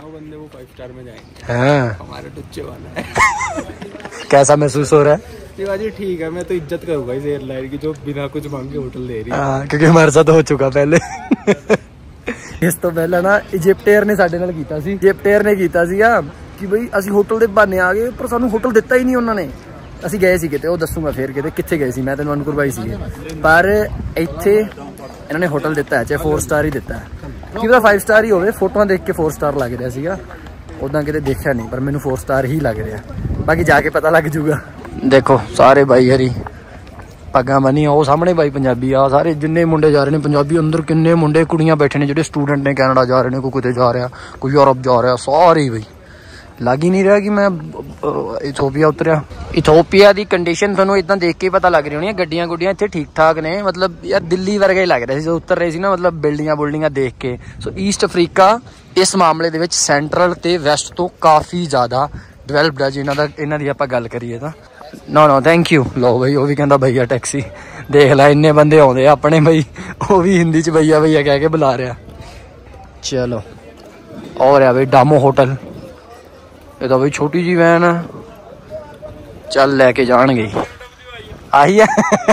कैसा महसूस हो रहा है? जी ठीक है, मैं तो इज्जत करूंगा इस एयरलाइन की जो बिना कुछ मांगे होटल दे रही है। हाँ, क्योंकि हमारे साथ हो चुका पहले। इस तो पहले ना इजिप्ट एयर ने साडे नाल कीता सी। इजिप्ट एयर ने कीता सीगा कि बई असीं होटल दे बहाने आ गए, पर सानू होटल दिता ही नहीं उन्होंने। असीं गए सी किते, वो दसूंगा फिर किथे गए सी, मैं ते मनकुर भाई सीगे। पर इत्थे इन्होंने होटल दिता है, चाहे 4 स्टार ही दिता है। कि 5 स्टार ही होवे, फोटोआं देख के 4 स्टार लग रहा सीगा। उदां किते देखा नहीं, पर मैनू 4 स्टार ही लग रहा। बाकी जाके पता लग जूगा। देखो सारे भाई हरी पग्गां बनी, वो सामने भाई पंजाबी आ सारे। जिन्ने मुंडे जा रहे हैं पंजाबी, अंदर किन्ने मुंडे कुड़ियां बैठे ने, जो स्टूडेंट ने कैनेडा जा रहे हैं, कोई किते जा रहा, कोई यूरोप जा रहा, सारे भाई लग ही नहीं रहा कि मैं इथोपिया उतरिया। इथोपिया की कंडीशन थोनों इदा देख के पता लग रही होनी है, गड्डियां गुड्डियां इत्थे ठीक ठाक ने, मतलब यार दिल्ली वर्गा ही लग रहा है जो उतर रहे सी ना, मतलब बिल्डिंगां बुल्डिंगां देख के। सो ईस्ट अफ्रीका इस मामले दे विच सेंट्रल ते वैस्ट तो काफ़ी ज़्यादा डिवेलप्ड है। इन्हां दी आपां गल करिए तां नो नो थैंक यू। लो बई वो भी कहता भैया टैक्सी, देख ला इन्ने बंदे आउंदे अपने बई, वो भी हिंदी च भैया भैया कह के बुला रहा। चलो और है बई डामो होटल, ये तो बई छोटी जी वैन है, चल लैके जाएंगे। आई है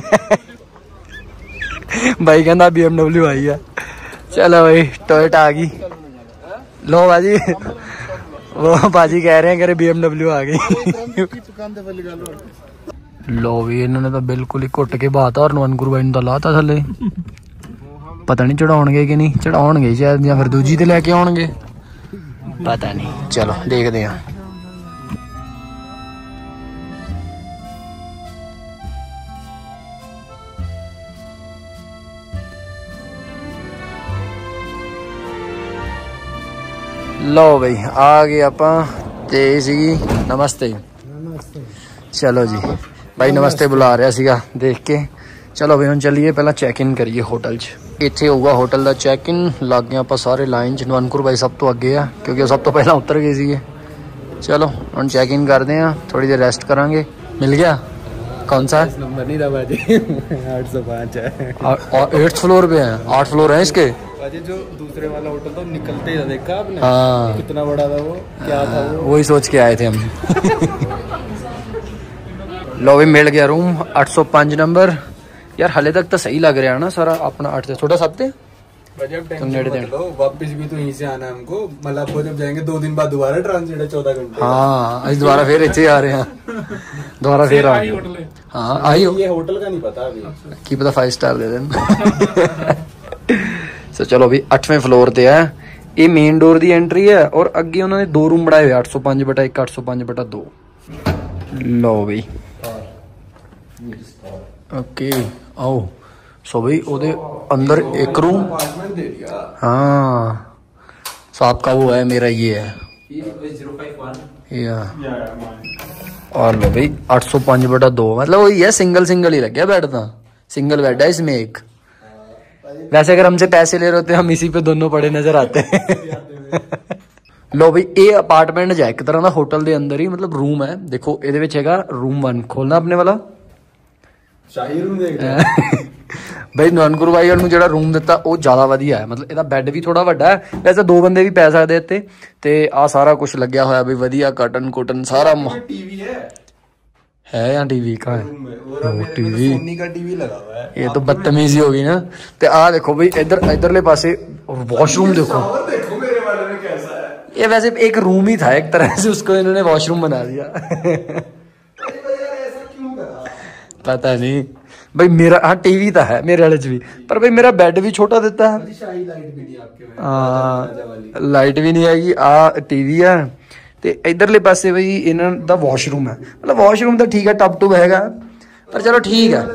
भाई कहना BMW आई है। चलो भाई टोयोटा आ गई। लो भाजी वो भाजी कह रहे हैं कि BMW आ गई। लो भी इन्होंने तो बिल्कुल ही घुट के बात और नवनगुरु भाई तो लाता थले, पता नहीं चढ़ाउणगे कि नहीं चढ़ाउणगे शायद, या फिर दूजी ते लैके आउणगे पता नहीं। चलो देखते हैं। लो भाई आ गए आपां ते सीगी नमस्ते। चलो जी भाई नमस्ते बुला रहा सीगा देख के। चलो भाई हम चलिए पहला चैक इन करिए होटल च। इत्थे होगा होटल का चैक इन, लग गए आपां सारे लाइन च। नवनगुरु भाई सब तो अगे है क्योंकि सब तो पहला उतर गए सीगे। चलो हम चैक इन करते हैं, थोड़ी देर रेस्ट करांगे। मिल गया कौन सा नंबर नहीं था बाजी 805 है और 8th फ्लोर पे है। 8 फ्लोर है इसके बाजी। जो दूसरे वाला होटल था निकलते ही देखा आपने? हाँ कितना बड़ा था वो, क्या था वो, वही सोच के आए थे हम। लो भी मिल गया रूम 805 नंबर। यार हले तक तो सही लग रहा है ना सारा अपना। 8 से थोड़ा सब थे वापिस भी तो यहीं से आना है हमको। मलापुर जब जाएंगे 2 दिन बाद दोबारा ट्रांजिट है 14 घंटे। हाँ आज दोबारा फिर इतने आ रहे हैं, दोबारा फिर आ। हाँ आई हो, ये होटल का नहीं पता अभी, की पता 5 स्टार दे दें। तो चलो भी 8वें फ्लोर ते है, ये मेन डोर दी एंट्री है और अगे उन्होंने 2 रूम बनाए हुए 805/1 805/2। लो भाई ओके आओ। सो भाई ओदे अंदर एक रूम, हाँ सो आपका वो है, मेरा ये है या। और लो भाई 805/2 मतलब वही है, सिंगल ही लग गया बेड था, सिंगल बेड है इसमें एक। वैसे अगर हमसे पैसे ले रहे होते हम इसी पे दोनों पड़े नजर आते हैं। लो भाई ये अपार्टमेंट जा एक तरह का होटल के अंदर ही, मतलब रूम है। देखो ये रूम 1 खोलना अपने वाला शाही रूम देख भाई। नवनगुरु भाई ਨੂੰ ਜਿਹੜਾ रूम ਦਿੱਤਾ ਉਹ ਜ਼ਿਆਦਾ ਵਧੀਆ ਹੈ, मतलब ਇਹਦਾ ਬੈੱਡ ਵੀ ਥੋੜਾ ਵੱਡਾ ਹੈ। ਵੈਸੇ 2 ਬੰਦੇ ਵੀ ਪੈ ਸਕਦੇ ਇੱਥੇ। ਤੇ ਆ ਸਾਰਾ ਕੁਝ ਲੱਗਿਆ ਹੋਇਆ ਬਈ ਵਧੀਆ, ਕਟਨ ਕੋਟਨ ਸਾਰਾ टीवी है या टीवी का है? टीवी सोनी का टीवी लगा हुआ है। ये तो बदतमीजी होगी ना। ते आ देखो भाई इधरले पासे वॉशरूम देखो, देखो मेरे वाले में कैसा है। ये वैसे एक रूम ही था एक तरह से, उसको इन्होंने वॉशरूम बना दिया। पता नहीं भाई। मेरा हाँ टीवी तो है मेरे वाले च भी, पर भाई मेरा बेड भी छोटा देता है। लाइट भी नहीं हैगी। आ टीवी है ते इधरले पासे भाई इन्हां दा वॉशरूम है, मतलब वॉशरूम तो ठीक है, टब टूब हैगा, पर चलो ठीक है।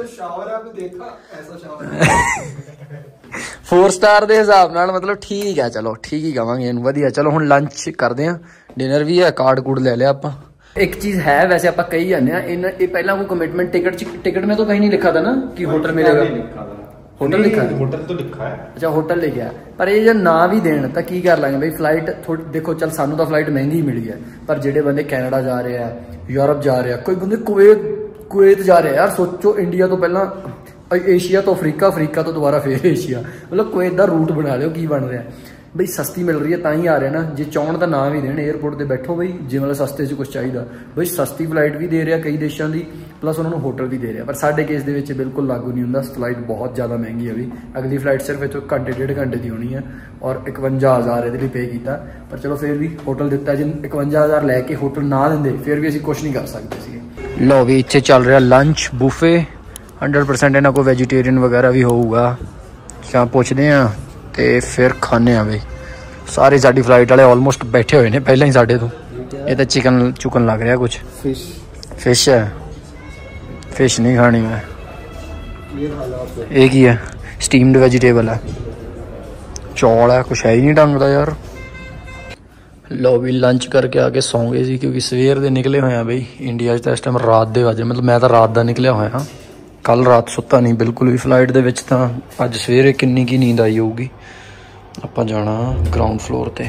4 स्टार के हिसाब नाल मतलब ठीक है, चलो ठीक ही कहांगे इहनूं वधिया। चलो हुण लंच करते हैं, डिनर भी है, कार्ड कूड ले लिया आपां। एक चीज है वैसे आप कही जाने ये पहला वो कमिटमेंट टिकट में तो कहीं नहीं लिखा था ना कि होटल मिलेगा। होटल लिखा है, होटल तो लिखा है। अच्छा होटल लिखा है, पर ये जो ना भी देन तो की कर लेंगे भाई। फ्लाइट थोड़ी देखो चल सानू तो फ्लाइट महंगी ही मिली है, पर जेडे बंदे कैनेडा जा रहे हैं, यूरोप जा रहे हैं, कोई बंदे कुवैत जा रहे हैं। यार सोचो इंडिया तो पहला एशिया तो अफ्रीका तो दोबारा फिर एशिया, मतलब कुवैत का रूट बना लो की बन रहा है भाई। सस्ती मिल रही है तां ही आ रहे हैं ना, जे चाहण का ना भी देन एयरपोर्ट पर बैठो भाई, जे मतलब सस्ते च कुछ चाहिए भाई सस्ती फ्लाइट भी दे रहा कई देशों की, प्लस उन्होंने होटल भी दे रहा। पर साडे केस दे विच बिल्कुल लागू नहीं होंदा, फ्लाइट बहुत ज़्यादा महंगी है। अभी अगली फ्लाइट सिर्फ इतों घंटे 1.5 घंटे की होनी है और 51,000 ये पे किया। पर चलो फिर भी होटल दिता, जिन 51,000 लैके होटल ना देंगे फिर भी असीं कुछ नहीं कर सकते। लो भी इत्थे चल रहा लंच बुफे 100% इन्हां कोल वेजीटेरियन वगैरह भी होगा। क्या पुछते हैं तो फिर खाने भाई। सारे साडी फ्लाइट वाले ऑलमोस्ट बैठे हुए हैं पहले ही साढ़े तो। ये तो चिकन चुकन लग रहा कुछ, फिश है। फिश नहीं खानी मैं, एक ही है स्टीम्ड वेजिटेबल है, चौल है, कुछ है ही नहीं ढंग का यार। लो भी लंच करके आके सौ गए सी क्योंकि सवेर दे निकले हुए हैं बई। इंडिया च इस टाइम रात दे वजे, मतलब मैं तो रात दा निकलिया होया हाँ, कल रात सुत्ता नहीं बिल्कुल भी फ्लाइट दे विच। तां अज सवेरे किन्नी की नींद आई होगी। आपां जाना ग्राउंड फ्लोर ते।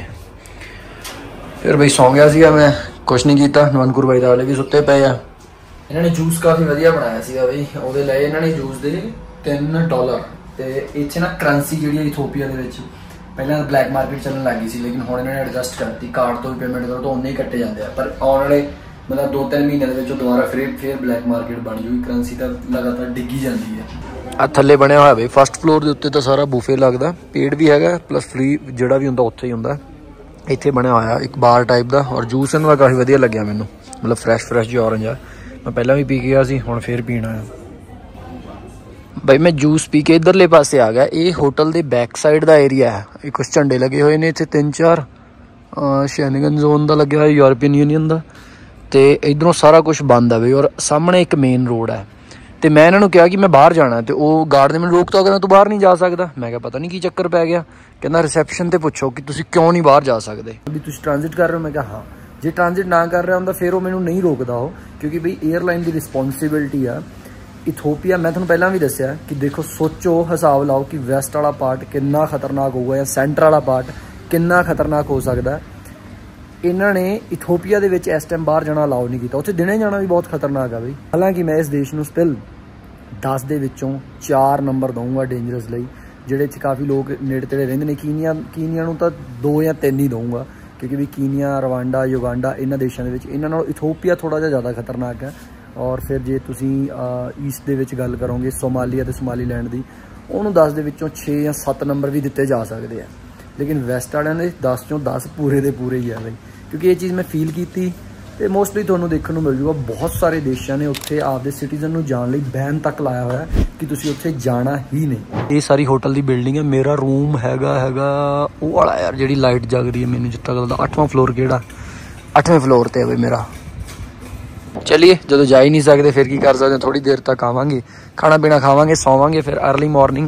फिर बई सौ गया सीगा मैं, कुछ नहीं कीता। नवनकुर भाई वाले भी सुत्ते पे आ। इन्होंने जूस काफ़ी वधिया बनाया सीगा बई। ਉਹਦੇ ਲਈ ਇਹਨਾਂ ਨੇ जूस ਦੇ $3 ਤੇ ਇੱਥੇ ਨਾ ਕਰੰਸੀ ਜਿਹੜੀ ਇਥੋਪੀਆ ਦੇ ਵਿੱਚ ਪਹਿਲਾਂ ਬਲੈਕ ਮਾਰਕੀਟ ਚੱਲਣ ਲੱਗੀ ਸੀ, ਲੇਕਿਨ ਹੁਣ ਇਹਨਾਂ ਨੇ ਐਡਜਸਟ ਕਰਤੀ। ਕਾਰਡ ਤੋਂ ਵੀ ਪੇਮੈਂਟ ਕਰੋ ਤਾਂ ਉਹਨੇ ਹੀ ਕੱਟੇ ਜਾਂਦੇ ਆ, ਪਰ ਆਉਣ ਵਾਲੇ मतलब 2-3 ਮਹੀਨੇ ਦੇ ਵਿੱਚ ਦੁਬਾਰਾ ਫਿਰ ਬਲੈਕ ਮਾਰਕੀਟ ਬਣ ਜੂਗੀ। ਕਰੰਸੀ ਤਾਂ ਲਗਾਤਾਰ ਡਿੱਗੀ ਜਾਂਦੀ ਹੈ। ਆ ਥੱਲੇ ਬਣਿਆ ਹੋਇਆ ਬਈ ਫਸਟ ਫਲੋਰ ਦੇ ਉੱਤੇ ਤਾਂ ਸਾਰਾ ਬੂਫੇ ਲੱਗਦਾ, ਪੇਡ ਵੀ ਹੈਗਾ ਪਲੱਸ ਫ੍ਰੀ ਜਿਹੜਾ ਵੀ ਹੁੰਦਾ ਉੱਥੇ ਹੀ ਹੁੰਦਾ। ਇੱਥੇ ਬਣਿਆ ਹੋਇਆ ਇੱਕ ਬਾਰ ਟਾਈਪ ਦਾ, ਔਰ ਜੂਸ ਇਹਨਾਂ ਦਾ ਕਾਫੀ ਵਧੀਆ ਲੱਗਿਆ ਮੈਨੂੰ, ਮਤਲਬ ਫਰੈਸ਼ ਜਿਹਾ ਔਰੰਜ ਆ। ਮੈਂ ਪਹਿਲਾਂ ਵੀ ਪੀ ਕੇ ਗਿਆ ਸੀ, ਹੁਣ ਫਿਰ ਪੀਣਾ ਆ ਬਈ। ਮੈਂ ਜੂਸ ਪੀ ਕੇ ਇੱਧਰਲੇ ਪਾਸੇ ਆ ਗਿਆ। ਇਹ ਹੋਟਲ ਦੇ ਬੈਕ ਸਾਈਡ ਦਾ ਏਰੀਆ ਹੈ। ਇਹ ਕੁਛ ਝੰਡੇ ਲੱਗੇ ਹੋਏ ਨੇ ਇੱਥੇ 3-4 ਸ਼ੈਨਗਨ ਜ਼ੋਨ ਦਾ ਲੱਗਿਆ ਹੋਇਆ, ਯੂਰਪੀਅਨ ਯੂਨੀਅਨ ਦਾ, ਤੇ ਇਧਰੋਂ ਸਾਰਾ ਕੁਝ ਬੰਦ ਆ ਬਈ। ਔਰ ਸਾਹਮਣੇ ਇੱਕ ਮੇਨ ਰੋਡ ਹੈ। ਤੇ ਮੈਂ ਇਹਨਾਂ ਨੂੰ ਕਿਹਾ ਕਿ ਮੈਂ ਬਾਹਰ ਜਾਣਾ, ਤੇ ਉਹ ਗਾਰਡ ਨੇ ਮੈਨੂੰ ਰੋਕਤਾ, ਕਹਿੰਦਾ ਤੂੰ ਬਾਹਰ ਨਹੀਂ ਜਾ ਸਕਦਾ। ਮੈਂ ਕਿਹਾ ਪਤਾ ਨਹੀਂ ਕੀ ਚੱਕਰ ਪੈ ਗਿਆ। ਕਹਿੰਦਾ ਰਿਸੈਪਸ਼ਨ ਤੇ ਪੁੱਛੋ ਕਿ ਤੁਸੀਂ ਕਿਉਂ ਨਹੀਂ ਬਾਹਰ ਜਾ ਸਕਦੇ, ਵੀ ਤੁਸੀਂ ਟ੍ਰਾਂਜ਼ਿਟ ਕਰ ਰਹੇ ਹੋ। ਮੈਂ ਕਿਹਾ ਹਾਂ। ਜੇ ਟ੍ਰਾਂਜ਼ਿਟ ਨਾ ਕਰ ਰਿਹਾ ਹੁੰਦਾ ਫਿਰ ਉਹ ਮੈਨੂੰ ਨਹੀਂ ਰੋਕਦਾ ਉਹ, ਕਿਉਂਕਿ ਬਈ 에ਅਰਲਾਈਨ ਦੀ ਰਿਸਪੌਂਸਿਬਿਲਟੀ ਆ। ਇਥੋਪੀਆ ਮੈਂ ਤੁਹਾਨੂੰ ਪਹਿਲਾਂ ਵੀ ਦੱਸਿਆ ਕਿ ਦੇਖੋ, ਸੋਚੋ, ਹਿਸਾਬ ਲਾਓ ਕਿ ਵੈਸਟ ਵਾਲਾ ਪਾਰਟ ਕਿੰਨਾ ਖਤਰਨਾਕ ਹੋਊਗਾ ਜਾਂ ਸੈਂਟਰ ਵਾਲਾ ਪਾਰਟ ਕਿੰਨਾ ਖਤਰਨਾਕ ਹੋ ਸਕਦਾ। ਇਹਨਾਂ ਨੇ ਇਥੋਪੀਆ ਦੇ ਵਿੱਚ ਇਸ ਟਾਈਮ ਬਾਹਰ ਜਾਣਾ ਅਲਾਉ ਨਹੀਂ ਕੀਤਾ। ਉੱਥੇ ਦਿਨੇ ਜਾਣਾ ਵੀ ਬਹੁਤ ਖਤਰਨਾਕ ਆ ਬਈ। ਹਾਲਾਂਕਿ ਮੈਂ ਇਸ ਦੇਸ਼ ਨੂੰ ਸਟਿਲ 10 ਦੇ ਵਿੱਚੋਂ 4 ਨੰਬਰ ਦਊਂਗਾ ਡੇਂਜਰਸ ਲਈ, ਜਿਹੜੇ 'ਚ ਕਾਫੀ ਲੋਕ ਨੇੜੇ ਤੇੜੇ ਰਹਿੰਦੇ ਨੇ। ਕੀਨੀਆ ਨੂੰ ਤਾਂ 2 ਜਾਂ 3 ਹੀ ਦਊਂਗਾ, ਕਿਉਂਕਿ ਵੀ ਕੀਨੀਆ, ਰਵਾਂਡਾ, ਯੁਗਾਂਡਾ ਇਹਨਾਂ ਦੇਸ਼ਾਂ ਦੇ ਵਿੱਚ ਇਹਨਾਂ ਨਾਲੋਂ ਇਥੋਪੀਆ ਥੋੜ੍ਹਾ ਜਿਹਾ ਜ਼ਿਆਦਾ ਖਤਰਨਾਕ ਹੈ। ਔਰ ਫਿਰ ਜੇ ਤੁਸੀਂ ਈਸਟ ਦੇ ਵਿੱਚ ਗੱਲ ਕਰੋਗੇ ਸੋਮਾਲੀਆ ਅਤੇ ਸੋਮਾਲੀਲੈਂਡ ਦੀ, ਉਹਨੂੰ 10 ਦੇ ਵਿੱਚੋਂ 6 ਜਾਂ 7 ਨੰਬਰ ਵੀ ਦਿੱਤੇ ਜਾ ਸਕਦੇ ਆ। ਲੇਕਿਨ ਵੈਸਟ ਵਾਲਿਆਂ ਦੇ 10 ਚੋਂ 10 ਪੂਰੇ ਦੇ ਪੂਰੇ ਹੀ ਆ ਬਈ, ਕਿਉਂਕਿ ਇਹ ਚੀਜ਼ ਮੈਂ ਫੀਲ ਕੀਤੀ। ਤੇ ਮੋਸਟਲੀ ਤੁਹਾਨੂੰ ਦੇਖਣ ਨੂੰ ਮਿਲ ਜੂਗਾ ਬਹੁਤ ਸਾਰੇ ਦੇਸ਼ਾਂ ਨੇ ਉੱਥੇ ਆਪਦੇ ਸਿਟੀਜ਼ਨ ਨੂੰ ਜਾਣ ਲਈ ਬੈਨ ਤੱਕ ਲਾਇਆ ਹੋਇਆ ਕਿ ਤੁਸੀਂ ਉੱਥੇ ਜਾਣਾ ਹੀ ਨਹੀਂ। ਇਹ ਸਾਰੀ ਹੋਟਲ ਦੀ ਬਿਲਡਿੰਗ ਹੈ। ਮੇਰਾ ਰੂਮ ਹੈਗਾ ਉਹ ਵਾਲਾ ਯਾਰ, ਜਿਹੜੀ ਲਾਈਟ ਜਗਦੀ ਹੈ ਮੈਨੂੰ ਜਿੱਦਾਂ ਲੱਗਦਾ 8ਵਾਂ ਫਲੋਰ, ਕਿਹੜਾ 8ਵੇਂ ਫਲੋਰ ਤੇ ਹੈ ਬਈ ਮੇਰਾ। ਚਲਿਏ, ਜਦੋਂ ਜਾ ਹੀ ਨਹੀਂ ਸਕਦੇ ਫਿਰ ਕੀ ਕਰ ਸਕਦੇ, ਥੋੜੀ ਦੇਰ ਤੱਕ ਆਵਾਂਗੇ, ਖਾਣਾ ਪੀਣਾ ਖਾਵਾਂਗੇ, ਸੌਵਾਂਗੇ। ਫਿਰ ਅਰਲੀ ਮਾਰਨਿੰਗ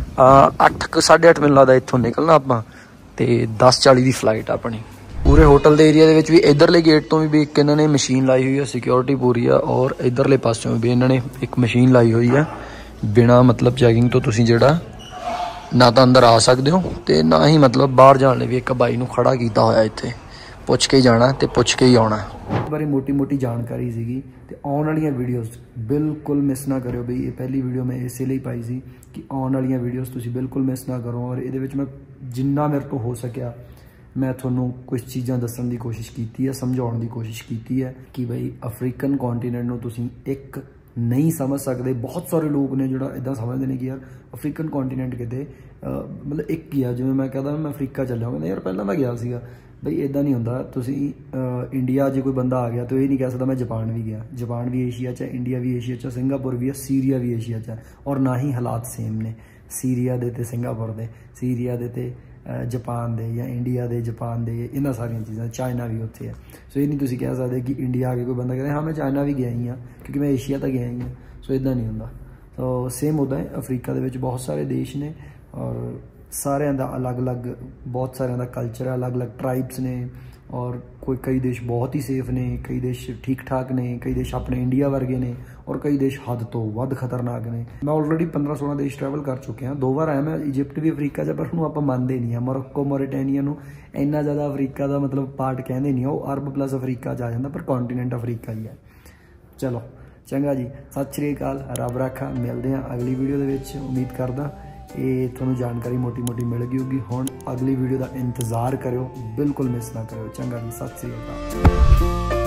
8-8:30 ਮੈਨੂੰ ਲੱਗਦਾ ਇੱਥੋਂ ਨਿਕਲਣਾ ਆਪਾਂ, ਤੇ 10:40 ਦੀ ਫਲਾਈਟ ਆਪਣੀ। ਪੂਰੇ ਹੋਟਲ ਦੇ ਏਰੀਆ ਦੇ ਵਿੱਚ ਵੀ ਇਧਰਲੇ ਗੇਟ ਤੋਂ ਵੀ ਇੱਕ ਇਹਨਾਂ ਨੇ ਮਸ਼ੀਨ ਲਾਈ ਹੋਈ ਹੈ, ਸਿਕਿਉਰਿਟੀ ਪੂਰੀ ਆ। ਔਰ ਇਧਰਲੇ ਪਾਸਿਓਂ ਵੀ ਇਹਨਾਂ ਨੇ ਇੱਕ ਮਸ਼ੀਨ ਲਾਈ ਹੋਈ ਹੈ, ਬਿਨਾਂ ਮਤਲਬ ਚੈਕਿੰਗ ਤੋਂ ਤੁਸੀਂ ਜਿਹੜਾ ਨਾ ਤਾਂ ਅੰਦਰ ਆ ਸਕਦੇ ਹੋ ਤੇ ਨਾ ਹੀ ਮਤਲਬ ਬਾਹਰ ਜਾਣ ਲਈ ਵੀ ਇੱਕ ਬਾਈ ਨੂੰ ਖੜਾ ਕੀਤਾ ਹੋਇਆ ਇੱਥੇ। ਪੁੱਛ ਕੇ ਹੀ ਜਾਣਾ ਤੇ ਪੁੱਛ ਕੇ ਹੀ ਆਉਣਾ। ਇਸ ਬਾਰੇ ਮੋਟੀ ਜਾਣਕਾਰੀ ਸੀਗੀ। ਤੇ ਆਉਣ ਵਾਲੀਆਂ ਵੀਡੀਓਜ਼ ਬਿਲਕੁਲ ਮਿਸ ਨਾ ਕਰਿਓ ਬਈ। ਇਹ ਪਹਿਲੀ ਵੀਡੀਓ ਮੈਂ ਇਸੇ ਲਈ ਪਾਈ ਸੀ ਕਿ ਆਉਣ ਵਾਲੀਆਂ ਵੀਡੀਓਜ਼ ਤੁਸੀਂ ਬਿਲਕੁਲ ਮਿਸ ਨਾ ਕਰੋ। ਔਰ ਇਹਦੇ ਵਿੱਚ ਮੈਂ ਜਿੰਨਾ ਮੇਰੇ ਤੋਂ ਹੋ ਸਕਿਆ ਮੈਂ ਤੁਹਾਨੂੰ ਕੁਝ ਚੀਜ਼ਾਂ ਦੱਸਣ ਦੀ ਕੋਸ਼ਿਸ਼ ਕੀਤੀ ਹੈ, ਸਮਝਾਉਣ ਦੀ ਕੋਸ਼ਿਸ਼ ਕੀਤੀ ਹੈ ਕਿ ਬਈ ਅਫਰੀਕਨ ਕੰਟੀਨੈਂਟ ਨੂੰ ਤੁਸੀਂ ਇੱਕ ਨਹੀਂ ਸਮਝ ਸਕਦੇ। ਬਹੁਤ ਸਾਰੇ ਲੋਕ ਨੇ ਜਿਹੜਾ ਇੱਦਾਂ ਸਮਝਦੇ ਨੇ ਕਿ ਯਾਰ ਅਫਰੀਕਨ ਕੰਟੀਨੈਂਟ ਕਿਤੇ ਮਤਲਬ ਇੱਕ ਹੀ ਆ। ਜਿਵੇਂ ਮੈਂ ਕਹਿੰਦਾ ਮੈਂ ਅਫਰੀਕਾ ਚੱਲਿਆ, ਕਹਿੰਦਾ ਯਾਰ ਪਹਿਲਾਂ ਮੈਂ ਗਿਆ ਸੀਗਾ। ਬਈ ਇੱਦਾਂ ਨਹੀਂ ਹੁੰਦਾ। ਤੁਸੀਂ ਇੰਡੀਆ ਜੇ ਕੋਈ ਬੰਦਾ ਆ ਗਿਆ ਤਾਂ ਇਹ ਨਹੀਂ ਕਹਿ ਸਕਦਾ ਮੈਂ ਜਾਪਾਨ ਵੀ ਗਿਆ। ਜਾਪਾਨ ਵੀ ਏਸ਼ੀਆ 'ਚ ਹੈ, ਇੰਡੀਆ ਵੀ ਏਸ਼ੀਆ 'ਚ, ਸਿੰਗਾਪੁਰ ਵੀ ਹੈ, ਸੀਰੀਆ ਵੀ ਏਸ਼ੀਆ 'ਚ ਹੈ। ਔਰ ਨਾ ਹੀ ਹਾਲਾਤ ਸੇਮ ਨੇ ਸੀਰੀਆ ਦੇ ਅਤੇ ਸਿੰਗਾਪੁਰ ਦੇ, ਸੀਰੀਆ ਦੇ ਅਤੇ ਜਾਪਾਨ ਦੇ, ਜਾਂ ਇੰਡੀਆ ਦੇ ਜਾਪਾਨ ਦੇ, ਇਹਨਾਂ ਸਾਰੀਆਂ ਚੀਜ਼ਾਂ। ਚਾਈਨਾ ਵੀ ਉੱਥੇ ਹੈ। ਸੋ ਇਹ ਨਹੀਂ ਤੁਸੀਂ ਕਹਿ ਸਕਦੇ ਕਿ ਇੰਡੀਆ ਆ ਕੇ ਕੋਈ ਬੰਦਾ ਕਹਿੰਦਾ ਹਾਂ ਮੈਂ ਚਾਈਨਾ ਵੀ ਗਿਆ ਹੀ ਹਾਂ ਕਿਉਂਕਿ ਮੈਂ ਏਸ਼ੀਆ ਤਾਂ ਗਿਆ ਹੀ ਹਾਂ। ਸੋ ਇੱਦਾਂ ਨਹੀਂ ਹੁੰਦਾ। ਸੋ ਸੇਮ ਉੱਦਾਂ ਹੈ। ਅਫਰੀਕਾ ਦੇ ਵਿੱਚ ਬਹੁਤ ਸਾਰੇ ਦੇਸ਼ ਨੇ ਔਰ ਸਾਰਿਆਂ ਦਾ ਅਲੱਗ-ਅਲੱਗ, ਬਹੁਤ ਸਾਰਿਆਂ ਦਾ ਕਲਚਰ ਹੈ, ਅਲੱਗ-ਅਲੱਗ ਟਰਾਈਬਸ ਨੇ। ਔਰ ਕਈ ਦੇਸ਼ ਬਹੁਤ ਹੀ ਸੇਫ ਨੇ, ਕਈ ਦੇਸ਼ ਠੀਕ ਠਾਕ ਨੇ, ਕਈ ਦੇਸ਼ ਆਪਣੇ ਇੰਡੀਆ ਵਰਗੇ ਨੇ, ਔਰ ਕਈ ਦੇਸ਼ ਹੱਦ ਤੋਂ ਵੱਧ ਖਤਰਨਾਕ ਨੇ। ਮੈਂ ਆਲਰੇਡੀ 15-16 ਦੇਸ਼ ਟਰੈਵਲ ਕਰ ਚੁੱਕਿਆ। 2 ਵਾਰ ਆਇਆ ਮੈਂ। ਇਜਿਪਟ ਵੀ ਅਫਰੀਕਾ 'ਚ, ਪਰ ਉਹਨੂੰ ਆਪਾਂ ਮੰਨਦੇ ਨਹੀਂ ਆ। ਮੋਰੋਕੋ, ਮੋਰੀਟਾਨੀਆ ਨੂੰ ਇੰਨਾ ਜ਼ਿਆਦਾ ਅਫਰੀਕਾ ਦਾ ਮਤਲਬ ਪਾਰਟ ਕਹਿੰਦੇ ਨਹੀਂ। ਉਹ ਅਰਬ ਪਲੱਸ ਅਫਰੀਕਾ 'ਚ ਆ ਜਾਂਦਾ, ਪਰ ਕੰਟੀਨੈਂਟ ਅਫਰੀਕਾ ਹੀ ਹੈ। ਚਲੋ ਚੰਗਾ ਜੀ, ਸਤਿ ਸ਼੍ਰੀ ਅਕਾਲ, ਰੱਬ ਰਾਖਾ। ਮਿਲਦੇ ਹਾਂ ਅਗਲੀ ਵੀਡੀਓ ਦੇ ਵਿੱਚ। ਉਮੀਦ ਕਰਦਾ ਇਹ ਤੁਹਾਨੂੰ ਜਾਣਕਾਰੀ ਮੋਟੀ ਮਿਲ ਗਈ ਹੋਊਗੀ। ਹੁਣ ਅਗਲੀ ਵੀਡੀਓ ਦਾ ਇੰਤਜ਼ਾਰ ਕਰਿਓ, ਬਿਲਕੁਲ ਮਿਸ ਨਾ ਕਰਿਓ। ਚੰਗਾ ਜੀ, ਸਤਿ ਸ਼੍ਰੀ ਅਕਾਲ।